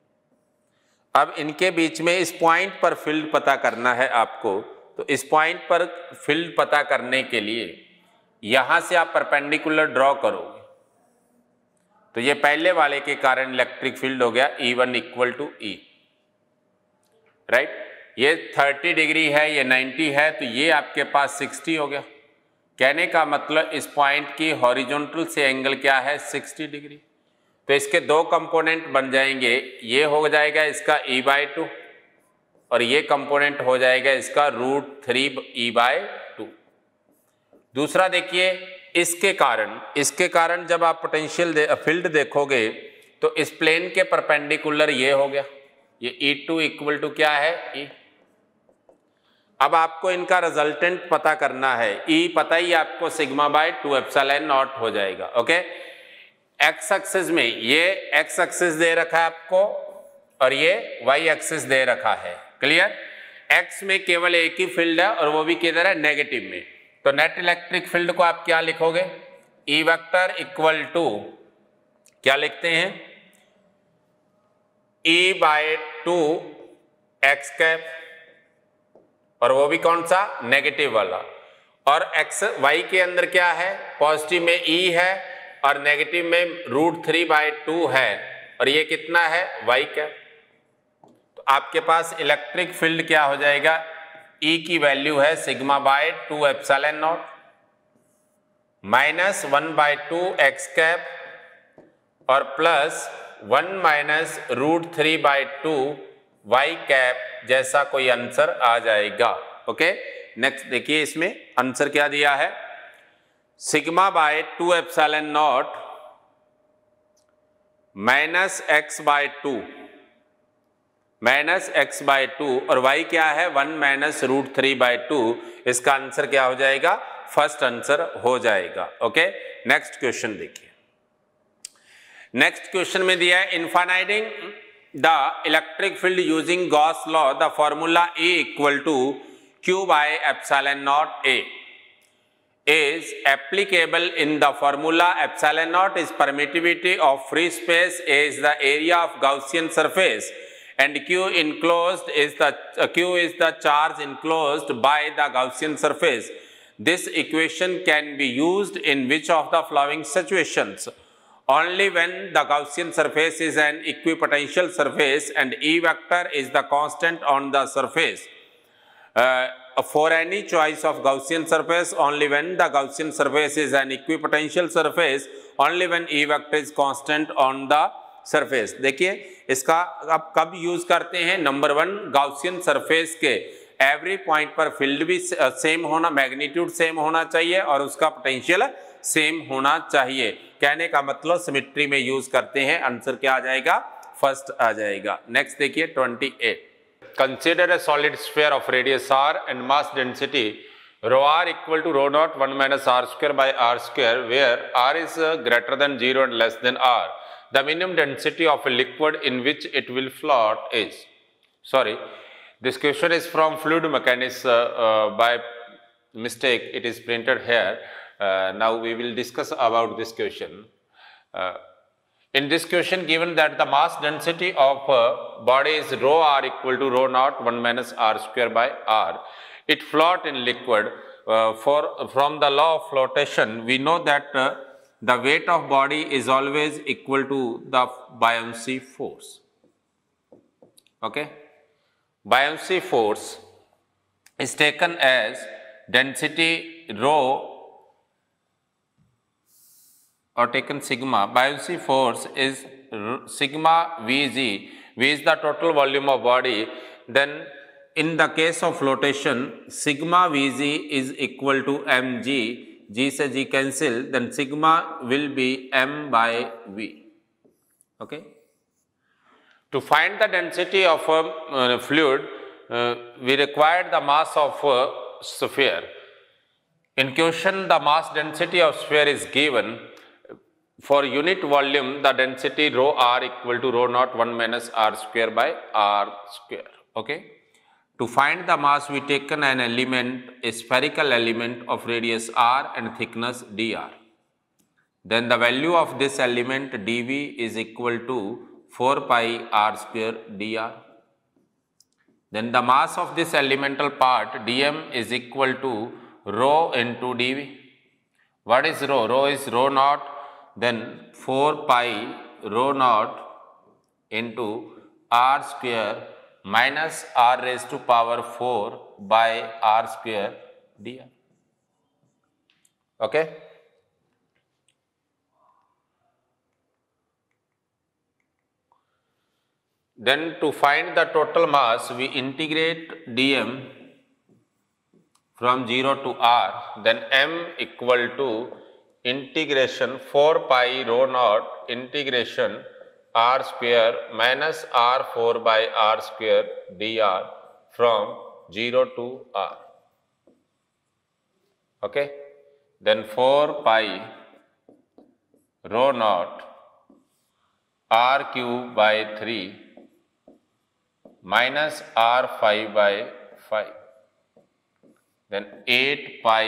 अब इनके बीच में इस पॉइंट पर फील्ड पता करना है आपको, तो इस पॉइंट पर फील्ड पता करने के लिए यहां से आप परपेंडिकुलर ड्रॉ करोगे, तो ये पहले वाले के कारण इलेक्ट्रिक फील्ड हो गया E1 equal to E, right. ये 30 डिग्री है, ये 90 है, तो ये आपके पास 60 हो गया। कहने का मतलब इस पॉइंट की हॉरिजॉन्टल से एंगल क्या है, 60 डिग्री। तो इसके दो कंपोनेंट बन जाएंगे, ये हो जाएगा इसका E/2 और ये कंपोनेंट हो जाएगा इसका √3E/2। दूसरा देखिए, इसके कारण जब आप पोटेंशियल फील्ड देखोगे तो इस प्लेन के परपेंडिकुलर ये हो गया, ये E2 इक्वल टू क्या है, E। अब आपको इनका रिजल्टेंट पता करना है, E पता ही आपको सिग्मा/2 एप्सिलॉन नॉट हो जाएगा। ओके, एक्स एक्सिस में ये एक्स एक्सिस दे रखा है आपको और ये वाई एक्सिस दे रखा है। क्लियर, एक्स में केवल एक ही फील्ड है और वो भी किधर है, नेगेटिव में। तो नेट इलेक्ट्रिक फील्ड को आप क्या लिखोगे, E वेक्टर इक्वल टू क्या लिखते हैं, E/2 एक्स कैप, और वो भी कौन सा, नेगेटिव वाला। और एक्स वाई के अंदर क्या है, पॉजिटिव में E है और नेगेटिव में √3/2 है, और ये कितना है, वाई कैप। तो आपके पास इलेक्ट्रिक फील्ड क्या हो जाएगा, E की वैल्यू है सिग्मा/2 एप्सिलॉन नॉट -1/2 एक्स कैप और प्लस 1 - √3/2 वाई कैप जैसा कोई आंसर आ जाएगा। ओके, नेक्स्ट देखिए, इसमें आंसर क्या दिया है, सिग्मा/2 epsilon naught -x/2 minus x by 2 और y क्या है 1 माइनस रूट 3 बाय 2। इसका आंसर क्या हो जाएगा, फर्स्ट आंसर हो जाएगा। ओके, नेक्स्ट क्वेश्चन देखिए। नेक्स्ट क्वेश्चन में दिया है in finding the electric field using Gauss law the formula E equal to Q by epsilon naught A is applicable in the formula epsilon naught is permittivity of free space, A is the area of Gaussian surface, and Q is the charge enclosed by the Gaussian surface. This equation can be used in which of the following situations? Only when the Gaussian surface is an equipotential surface and E vector is the constant on the surface. For any choice of Gaussian surface, only when the Gaussian surface is an equipotential surface, only when E vector is constant on the surface. देखिए इसका अब कब use करते हैं, number 1 Gaussian surface के every point पर field भी same होना, मैग्नीट्यूड सेम होना चाहिए और उसका पोटेंशियल सेम होना चाहिए। कहने का मतलब सिमेट्री में यूज करते हैं। आंसर क्या आ जाएगा, फर्स्ट आ जाएगा। नेक्स्ट देखिए 28। Consider a solid sphere of radius r and mass density rho r equal to rho naught 1 minus r square by r square, where r is greater than 0 and less than r. The minimum density of a liquid in which it will float is. Sorry, this question is from fluid mechanics. By mistake it is printed here. Now we will discuss about this question. In this question, given that the mass density of body is rho r equal to rho naught 1 minus r square by r, it float in liquid. From the law of flotation, we know that the weight of body is always equal to the buoyancy force. Okay, buoyancy force is taken as density rho or taken sigma. Buoyancy force is sigma Vg. V is the total volume of body. Then in the case of flotation, sigma Vg is equal to mg. G से G cancel, then sigma will be m by V. Okay. To find the density of a fluid, we required the mass of a sphere. In question, the mass density of sphere is given. For unit volume, the density rho r equal to rho naught 1 minus r square by r square. Okay. To find the mass, we taken an element, a spherical element of radius r and thickness dr. Then the value of this element dv is equal to 4 pi r square dr. Then the mass of this elemental part dm is equal to rho into dv. What is rho? Rho is rho naught. Then 4 pi rho naught into r square minus r raised to power 4 by r square dr. Okay. Then to find the total mass, we integrate dm from 0 to r, then m equal to integration 4 pi rho naught integration r square minus r4 by r square dr from 0 to r. Okay. Then 4 pi rho naught r cube by 3 minus r5 by 5. Then 8 pi,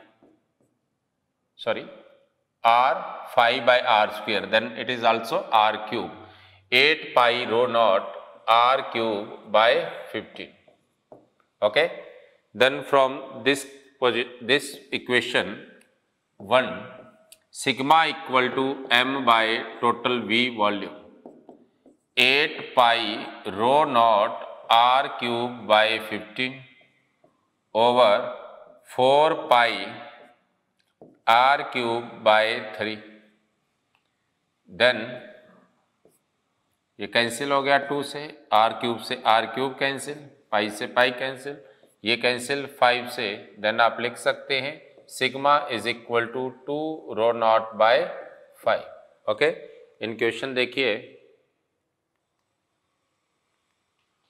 sorry, r 5 by r square, then it is also r cube. 8 pi rho naught r cube by 15. Okay. Then from this equation 1, sigma equal to m by total V volume. 8 pi rho naught r cube by 15 over 4 pi r cube by 3. Then ये cancel हो गया 2 से, r cube cancel, पाई से pi cancel, ये cancel 5 से। Then आप लिख सकते हैं sigma is equal to 2 rho naught by 5. Okay, इन क्वेश्चन देखिए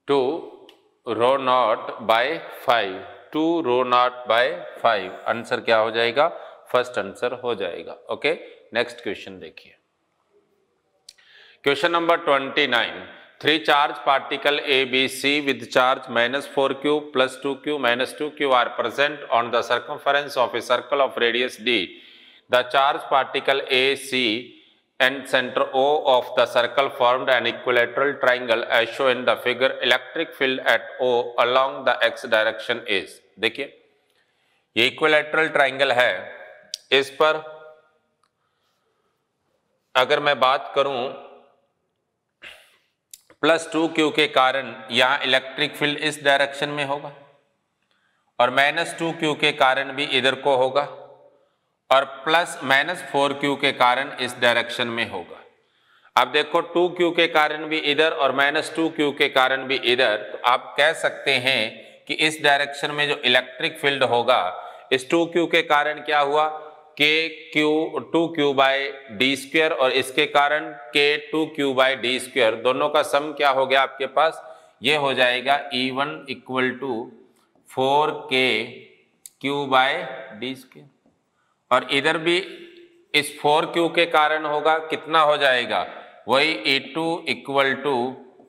2 rho naught by 5, 2 rho naught by 5। Answer क्या हो जाएगा? फर्स्ट आंसर हो जाएगा। ओके, नेक्स्ट क्वेश्चन देखिए। Question number 29, 3 charge particle A, B, C with charge -4q plus 2q minus 2q are present on the circumference of a circle of radius d. The charge particle A, C and center O of the circle formed an equilateral triangle as shown in the figure. Electric field at O along the x direction is। देखिए ये equilateral triangle है, इस पर अगर मैं बात करूं +2q के कारण यहाँ इलेक्ट्रिक फील्ड इस डायरेक्शन में होगा और -2q के कारण भी इधर को होगा और +-4q के कारण इस डायरेक्शन में होगा। अब देखो 2q के कारण भी इधर और -2q के कारण भी इधर, तो आप कह सकते हैं कि इस डायरेक्शन में जो इलेक्ट्रिक फील्ड होगा इस 2q के कारण क्या हुआ k2q/d² और इसके कारण k2q/d², दोनों का सम क्या हो गया आपके पास? ये हो जाएगा E1 = 4kq/d²। और इधर भी इस 4q के कारण होगा, कितना हो जाएगा? वही E2 =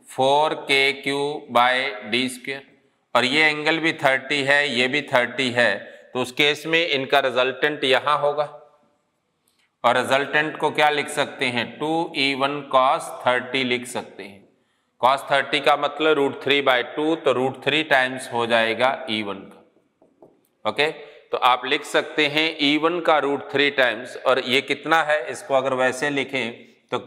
4kq/d²। और ये एंगल भी 30 है, ये भी 30 है, तो उस केस में इनका रिजल्टेंट यहां होगा और रिजल्टेंट को क्या लिख सकते हैं? 2E1 cos 30 लिख सकते हैं। cos 30 का मतलब √3/2, तो √3 टाइम्स हो जाएगा E1 का। ओके, तो आप लिख सकते हैं E1 का √3 टाइम्स, और ये कितना है? इसको अगर वैसे लिखें तो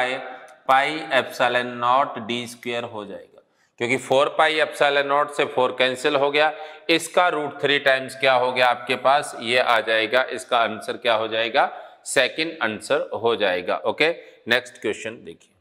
q/πε0d² हो जाएगा, क्योंकि 4πε0 से 4 कैंसिल हो गया। इसका √3 टाइम्स क्या हो गया आपके पास? ये आ जाएगा। इसका आंसर क्या हो जाएगा? सेकंड आंसर हो जाएगा। ओके, नेक्स्ट क्वेश्चन देखिए।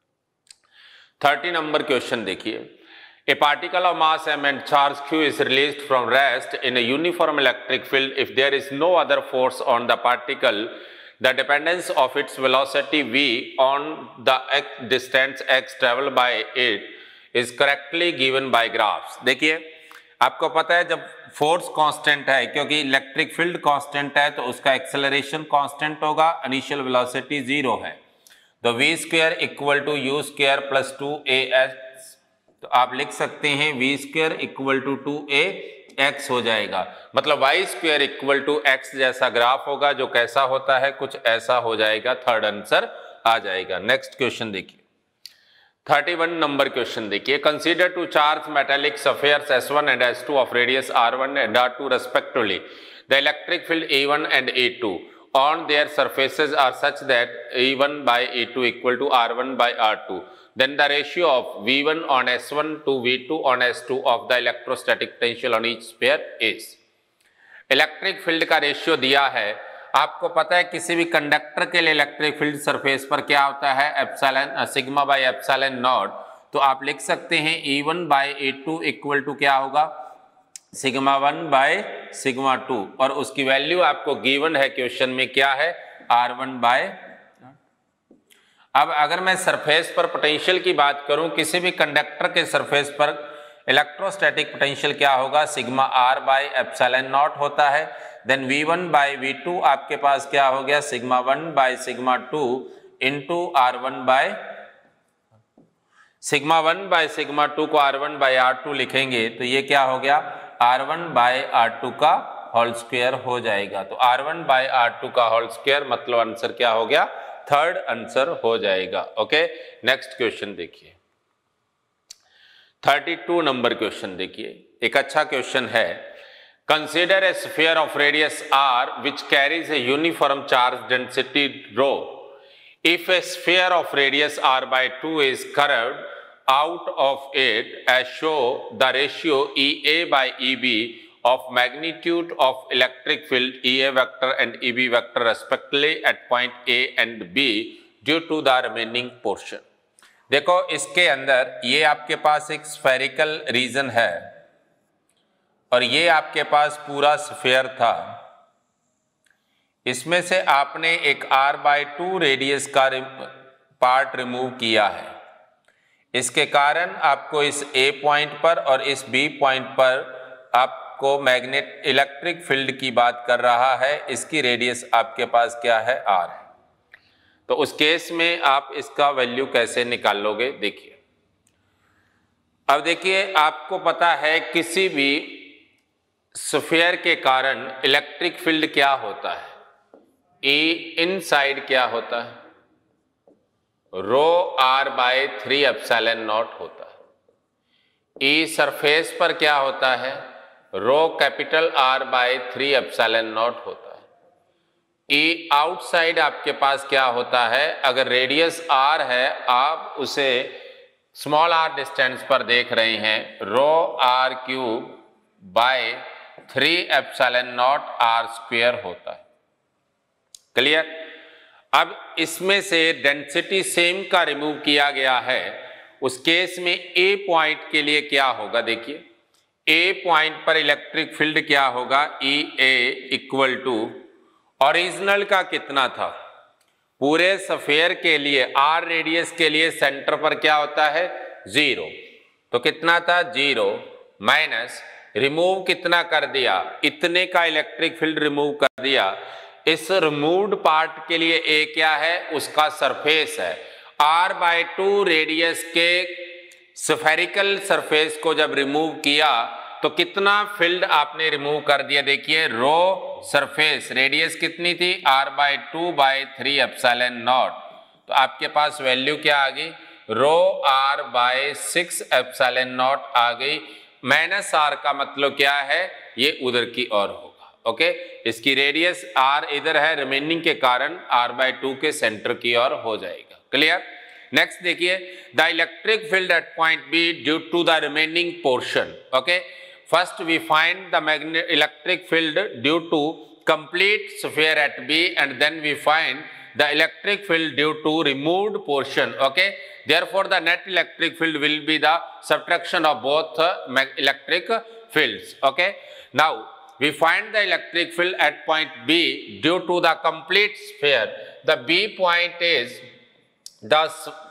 30 नंबर क्वेश्चन देखिए। A particle of mass m and charge q is released from rest in a uniform electric field if there is no other force on the particle. The dependence of its velocity v on the distance x traveled by it is correctly given by graphs। देखिए आपको पता है जब force constant है, क्योंकि electric field constant है, तो उसका एक्सेलरेशन कांस्टेंट होगा, इनिशियल वेलोसिटी 0 है, तो v² = u² + 2ax। तो आप लिख सकते हैं v² = 2ax हो जाएगा, मतलब y² = x जैसा ग्राफ होगा, जो कैसा होता है? कुछ ऐसा हो जाएगा। थर्ड आंसर आ जाएगा। नेक्स्ट क्वेश्चन देखिए। 31 नंबर क्वेश्चन देखिए। Consider 2 charge metallic spheres S1 and S2 of radius R1 and R2 respectively. The electric field E1 and E2 on their surfaces are such that E1/E2 = R1/R2. Then the ratio of V1 on S1 to V2 on S2 of the electrostatic potential on each sphere is। Electric field का ratio दिया है। आपको पता है किसी भी conductor के लिए इलेक्ट्रिक फील्ड सरफेस पर क्या होता है? σ/ε0। तो आप लिख सकते हैं E1/E2 = क्या होगा? σ1/σ2, और उसकी वैल्यू आपको गिवन है क्वेश्चन में, क्या है? R1/। अब अगर मैं सरफेस पर पोटेंशियल की बात करूं, किसी भी कंडक्टर के सरफेस पर इलेक्ट्रोस्टैटिक पोटेंशियल क्या होगा? σR/ε0 होता है। देन V1/V2 आपके पास क्या हो गया? σ1/σ2 इंटू R1/। σ1/σ2 को R1/R2 लिखेंगे तो ये क्या हो गया? R1/R2 का होल स्क्वायर हो जाएगा। तो R1/R2 का होल स्क्वायर मतलब आंसर क्या हो गया? थर्ड आंसर हो जाएगा। ओके, नेक्स्ट क्वेश्चन देखिए। 32 नंबर क्वेश्चन देखिए, एक अच्छा क्वेश्चन है। Consider a sphere of radius r which carries a uniform charge density rho. If a sphere of radius r/2 is curved out of it as show the ratio EA/EB of magnitude of electric field EA vector and EB vector respectively at point A and B due to the remaining portion। देखो इसके अंदर ये आपके पास एक spherical reason है और ये आपके पास पूरा स्फीयर था। इसमें से आपने एक r/2 रेडियस का पार्ट रिमूव किया है। इसके कारण आपको इस ए पॉइंट पर और इस बी पॉइंट पर आपको मैग्नेट इलेक्ट्रिक फील्ड की बात कर रहा है। इसकी रेडियस आपके पास क्या है, आर है। तो उस केस में आप इसका वैल्यू कैसे निकालोगे, देखिए। अब देखिए, आपको पता है किसी भी स्फीयर के कारण इलेक्ट्रिक फील्ड क्या होता है, ई इनसाइड क्या होता है, rho r by 3 epsilon naught होता है। ई सरफेस पर क्या होता है, rho capital R by 3 epsilon naught होता है। ई आउटसाइड आपके पास क्या होता है, अगर रेडियस आर है, आप उसे स्मॉल आर डिस्टेंस पर देख रहे हैं, rho r cube by 3 epsilon naught r square होता है। क्लियर। अब इसमें से डेंसिटी सेम का रिमूव किया गया है। उस केस में ए पॉइंट के लिए क्या होगा, देखिए। ए पॉइंट पर इलेक्ट्रिक फील्ड क्या होगा, E A equal to original का कितना था, पूरे स्फीयर के लिए आर रेडियस के लिए सेंटर पर क्या होता है, 0। तो कितना था, 0 माइनस रिमूव कितना कर दिया, इतने का इलेक्ट्रिक फील्ड रिमूव कर दिया। इस रिमूव्ड पार्ट के लिए ए क्या है, उसका सरफेस है। r बाय 2 रेडियस के स्फेरिकल सरफेस को जब रिमूव किया तो कितना फील्ड आपने रिमूव कर दिया, देखिए। रो सरफेस रेडियस कितनी थी, r by 2 by 3 epsilon naught. तो आपके पास वैल्यू क्या आ गई, rho r by 6 epsilon naught आ गई। माइनस r का मतलब क्या है, ये उधर की ओर होगा। ओके, इसकी रेडियस r इधर है, रिमेनिंग के कारण r बाय 2 के सेंटर की ओर हो जाएगा। क्लियर। नेक्स्ट देखिए, the electric field at point B due to the remaining portion. Okay, first we find the magnetic electric field due to complete sphere at B and then we find the electric field due to removed portion. Okay, therefore the net electric field will be the subtraction of both electric fields. Okay, now we find the electric field at point B due to the complete sphere. The B point is the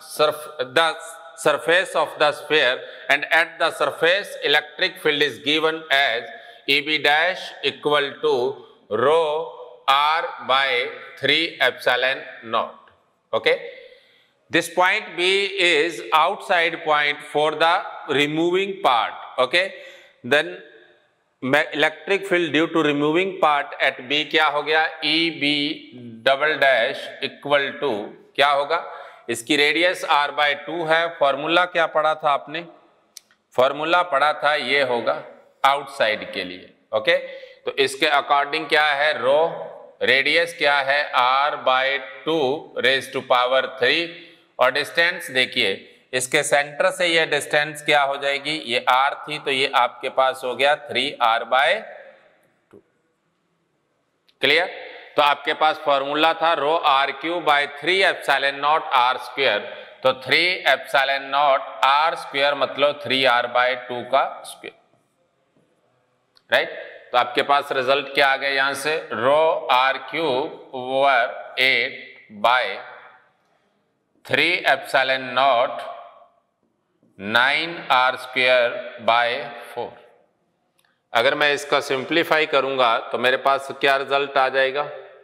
surface of the sphere, and at the surface electric field is given as EB dash equal to rho R by 3 epsilon naught. Okay, this point B is outside point for the removing part. Okay, then electric field due to removing part at B क्या हो गया, E B double dash equal to क्या होगा, इसकी radius r by 2 है। Formula क्या पढ़ा था आपने, फॉर्मूला पढ़ा था ये होगा आउटसाइड के लिए। ओके, तो इसके अकॉर्डिंग क्या है, रो रेडियस क्या है, r by 2 raise to power 3 और डिस्टेंस देखिए, इसके सेंटर से ये डिस्टेंस क्या हो जाएगी, ये r थी तो ये आपके पास हो गया 3r बाय 2। क्लियर। तो आपके पास फॉर्मूला था rho r cube by 3 epsilon naught r square. तो 3 एप्सिलॉन नॉट r स्क्वायर मतलब 3r बाय 2 का स्क्वायर। राइट, तो आपके पास रिजल्ट क्या आ गया यहां से, rho r cube over 8 by 3 epsilon naught 9r square by 4। अगर मैं इसका सिंप्लीफाई करूंगा तो मेरे पास क्या रिजल्ट आ जाएगा,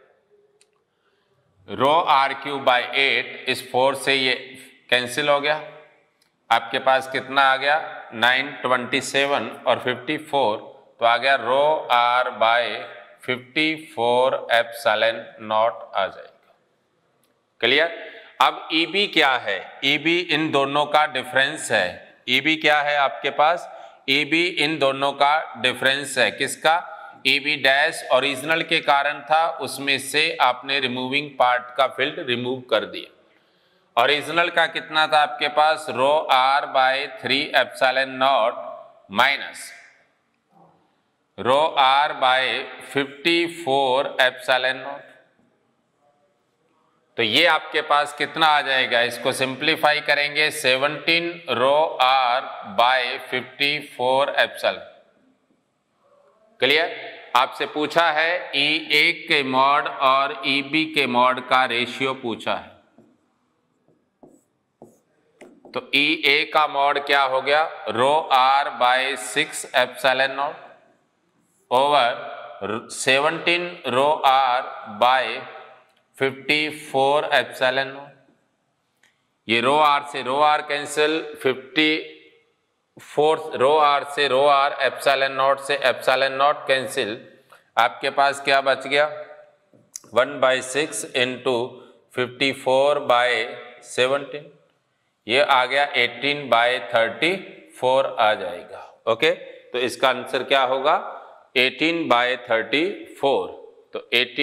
रो r क्यूब बाय 8, इस 4 से ये कैंसिल हो गया, आपके पास कितना आ गया 9, 27 और 54, तो आ गया rho r by 54 epsilon naught आ जाएगा। क्लियर। अब EB क्या है, EB इन दोनों का डिफरेंस है। EB क्या है आपके पास, EB इन दोनों का डिफरेंस है। किसका, EB डैश ओरिजिनल के कारण था, उसमें से आपने रिमूविंग पार्ट का फील्ड रिमूव कर दिया। ओरिजिनल का कितना था आपके पास, rho r by 3 epsilon naught minus rho r by 54 epsilon naught. तो ये आपके पास कितना आ जाएगा, इसको सिंप्लीफाई करेंगे 17 rho r by 54 epsilon. Clear. आपसे पूछा है E1 के मॉड और EB के मॉड का रेशियो पूछा है, तो ई ए का मॉड क्या हो गया, rho r by 6 epsilon naught over 17 rho r by 54 epsilon naught. ये रो आर से rho r cancel, 54 rho r से रो आर, एप्सिलॉन नॉट से एप्सिलॉन नॉट कैंसिल, आपके पास क्या बच गया 1/6 इंटू 54/17, ये आ गया 18/34 आ जाएगा। ओके, तो इसका आंसर क्या होगा 18/34। तो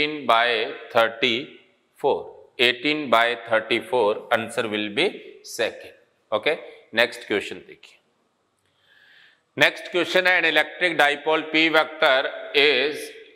18/34 answer will be second. Okay, next question देखिए। नेक्स्ट क्वेश्चन है, an electric dipole P vector is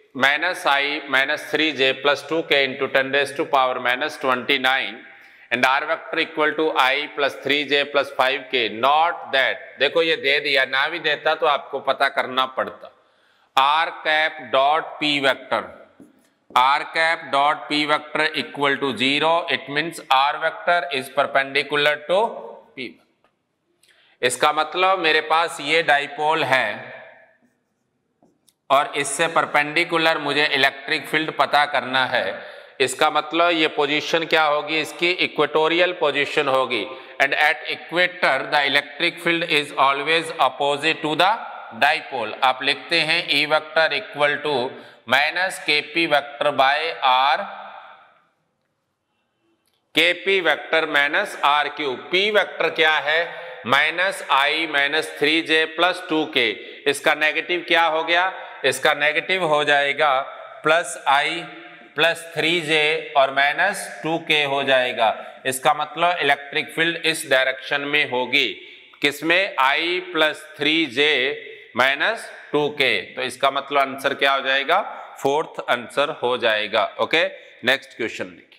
-3j + 2k into 10⁻⁻29 and r vector equal to I + 3j + 5k, not that, देखो ये दे दिया, ना भी देता तो आपको पता करना पड़ता, r cap dot P vector, r cap dot P vector equal to 0, it means r vector is perpendicular to P vector। इसका मतलब मेरे पास ये डाइपोल है और इससे परपेंडिकुलर मुझे इलेक्ट्रिक फील्ड पता करना है। इसका मतलब ये पोजीशन क्या होगी, इसकी इक्वेटोरियल पोजीशन होगी, and at equator the electric field is always opposite to the dipole. आप लिखते हैं E vector equal to -kp vector by r, kp vector -r cube. P vector क्या है -I -3j + 2k, इसका negative क्या हो गया, इसका नेगेटिव हो जाएगा +I + 3j और -2k हो जाएगा। इसका मतलब इलेक्ट्रिक फील्ड इस डायरेक्शन में होगी, किसमें I + 3j - 2k। तो इसका मतलब आंसर क्या हो जाएगा, फोर्थ आंसर हो जाएगा। ओके, नेक्स्ट क्वेश्चन देखिए,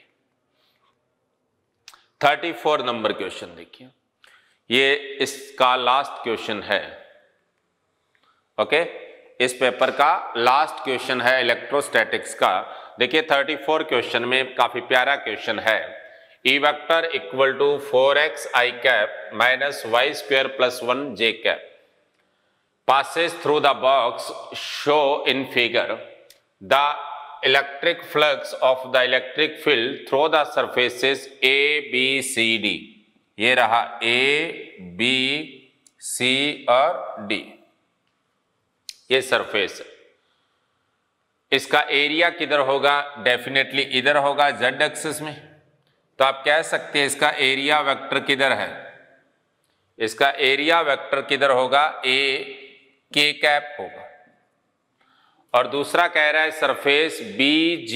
34 नंबर क्वेश्चन देखिए, ये इसका लास्ट क्वेश्चन है। ओके, इस पेपर का लास्ट क्वेश्चन है इलेक्ट्रोस्टैटिक्स का। देखिए 34 क्वेश्चन में काफी प्यारा क्वेश्चन है। E vector equal to 4x I cap -y square + 1 j cap passes through the box show in figure the electric flux of the electric field through the surfaces A, B, C, D। ये रहा A, B, C और D, ये surface है। इसका area किधर होगा, definitely इधर होगा z एक्सिस में। तो आप कह सकते हैं इसका एरिया वेक्टर किधर है, इसका एरिया वेक्टर किधर होगा, A k कैप होगा। और दूसरा कह रहा है सरफेस BG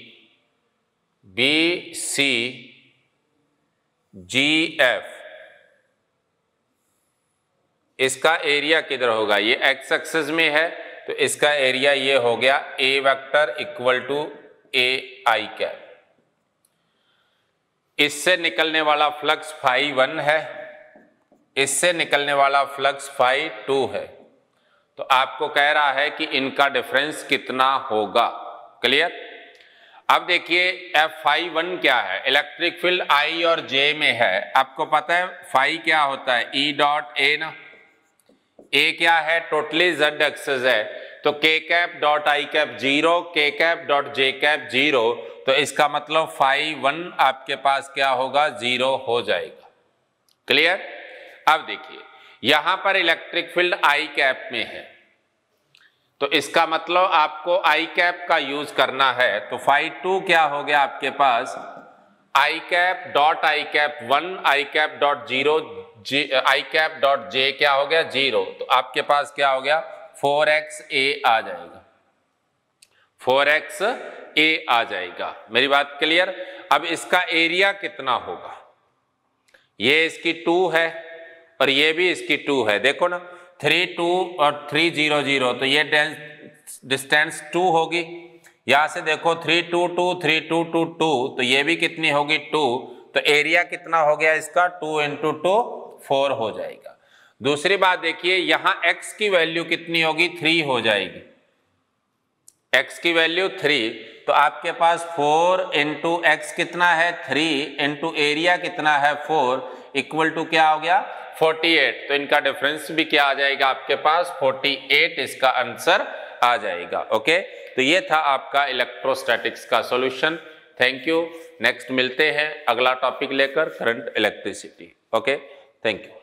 BC GF, इसका एरिया किधर होगा, ये x एक्सिस में है, तो इसका एरिया ये हो गया A vector equal to AI cap. इससे निकलने वाला फ्लक्स φ1 है, इससे निकलने वाला फ्लक्स φ2 है। तो आपको कह रहा है कि इनका डिफरेंस कितना होगा। क्लियर। अब देखिए F∅1 क्या है, इलेक्ट्रिक फील्ड I और J में है। आपको पता है फाई क्या होता है, E डॉट A ना, A क्या है, टोटली Z एक्सिस है, तो K cap dot I cap 0, K cap dot J cap 0, तो इसका मतलब φ1 आपके पास क्या होगा, 0 हो जाएगा। क्लियर। अब देखिए यहां पर इलेक्ट्रिक फील्ड I कैप में है, तो इसका मतलब आपको I कैप का यूज करना है। तो φ2 क्या हो गया आपके पास, I cap dot I cap 1, I cap dot 0, I cap dot J क्या हो गया 0, तो आपके पास क्या हो गया 4xa आ जाएगा, 4xa आ जाएगा। मेरी बात क्लियर। अब इसका एरिया कितना होगा, ये इसकी 2 है और ये भी इसकी 2 है। देखो ना 3 2 और 3 0 0, तो ये डिस्टेंस 2 होगी। यहां से देखो 3 2 2 3 2 2 2, तो ये भी कितनी होगी 2, तो एरिया कितना हो गया इसका 2 × 2 4 हो जाएगा। दूसरी बात देखिए यहां x की वैल्यू कितनी होगी 3 हो जाएगी, x की वैल्यू 3, तो आपके पास 4 इंटू एक्स कितना है 3 इंटू एरिया कितना है 4 इक्वल टू क्या हो गया 48। तो इनका डिफरेंस भी क्या आ जाएगा आपके पास 48, इसका आंसर आ जाएगा। ओके, तो ये था आपका इलेक्ट्रोस्टैटिक्स का सॉल्यूशन। Thank you. नेक्स्ट मिलते हैं अगला टॉपिक लेकर, current electricity. Okay, thank you.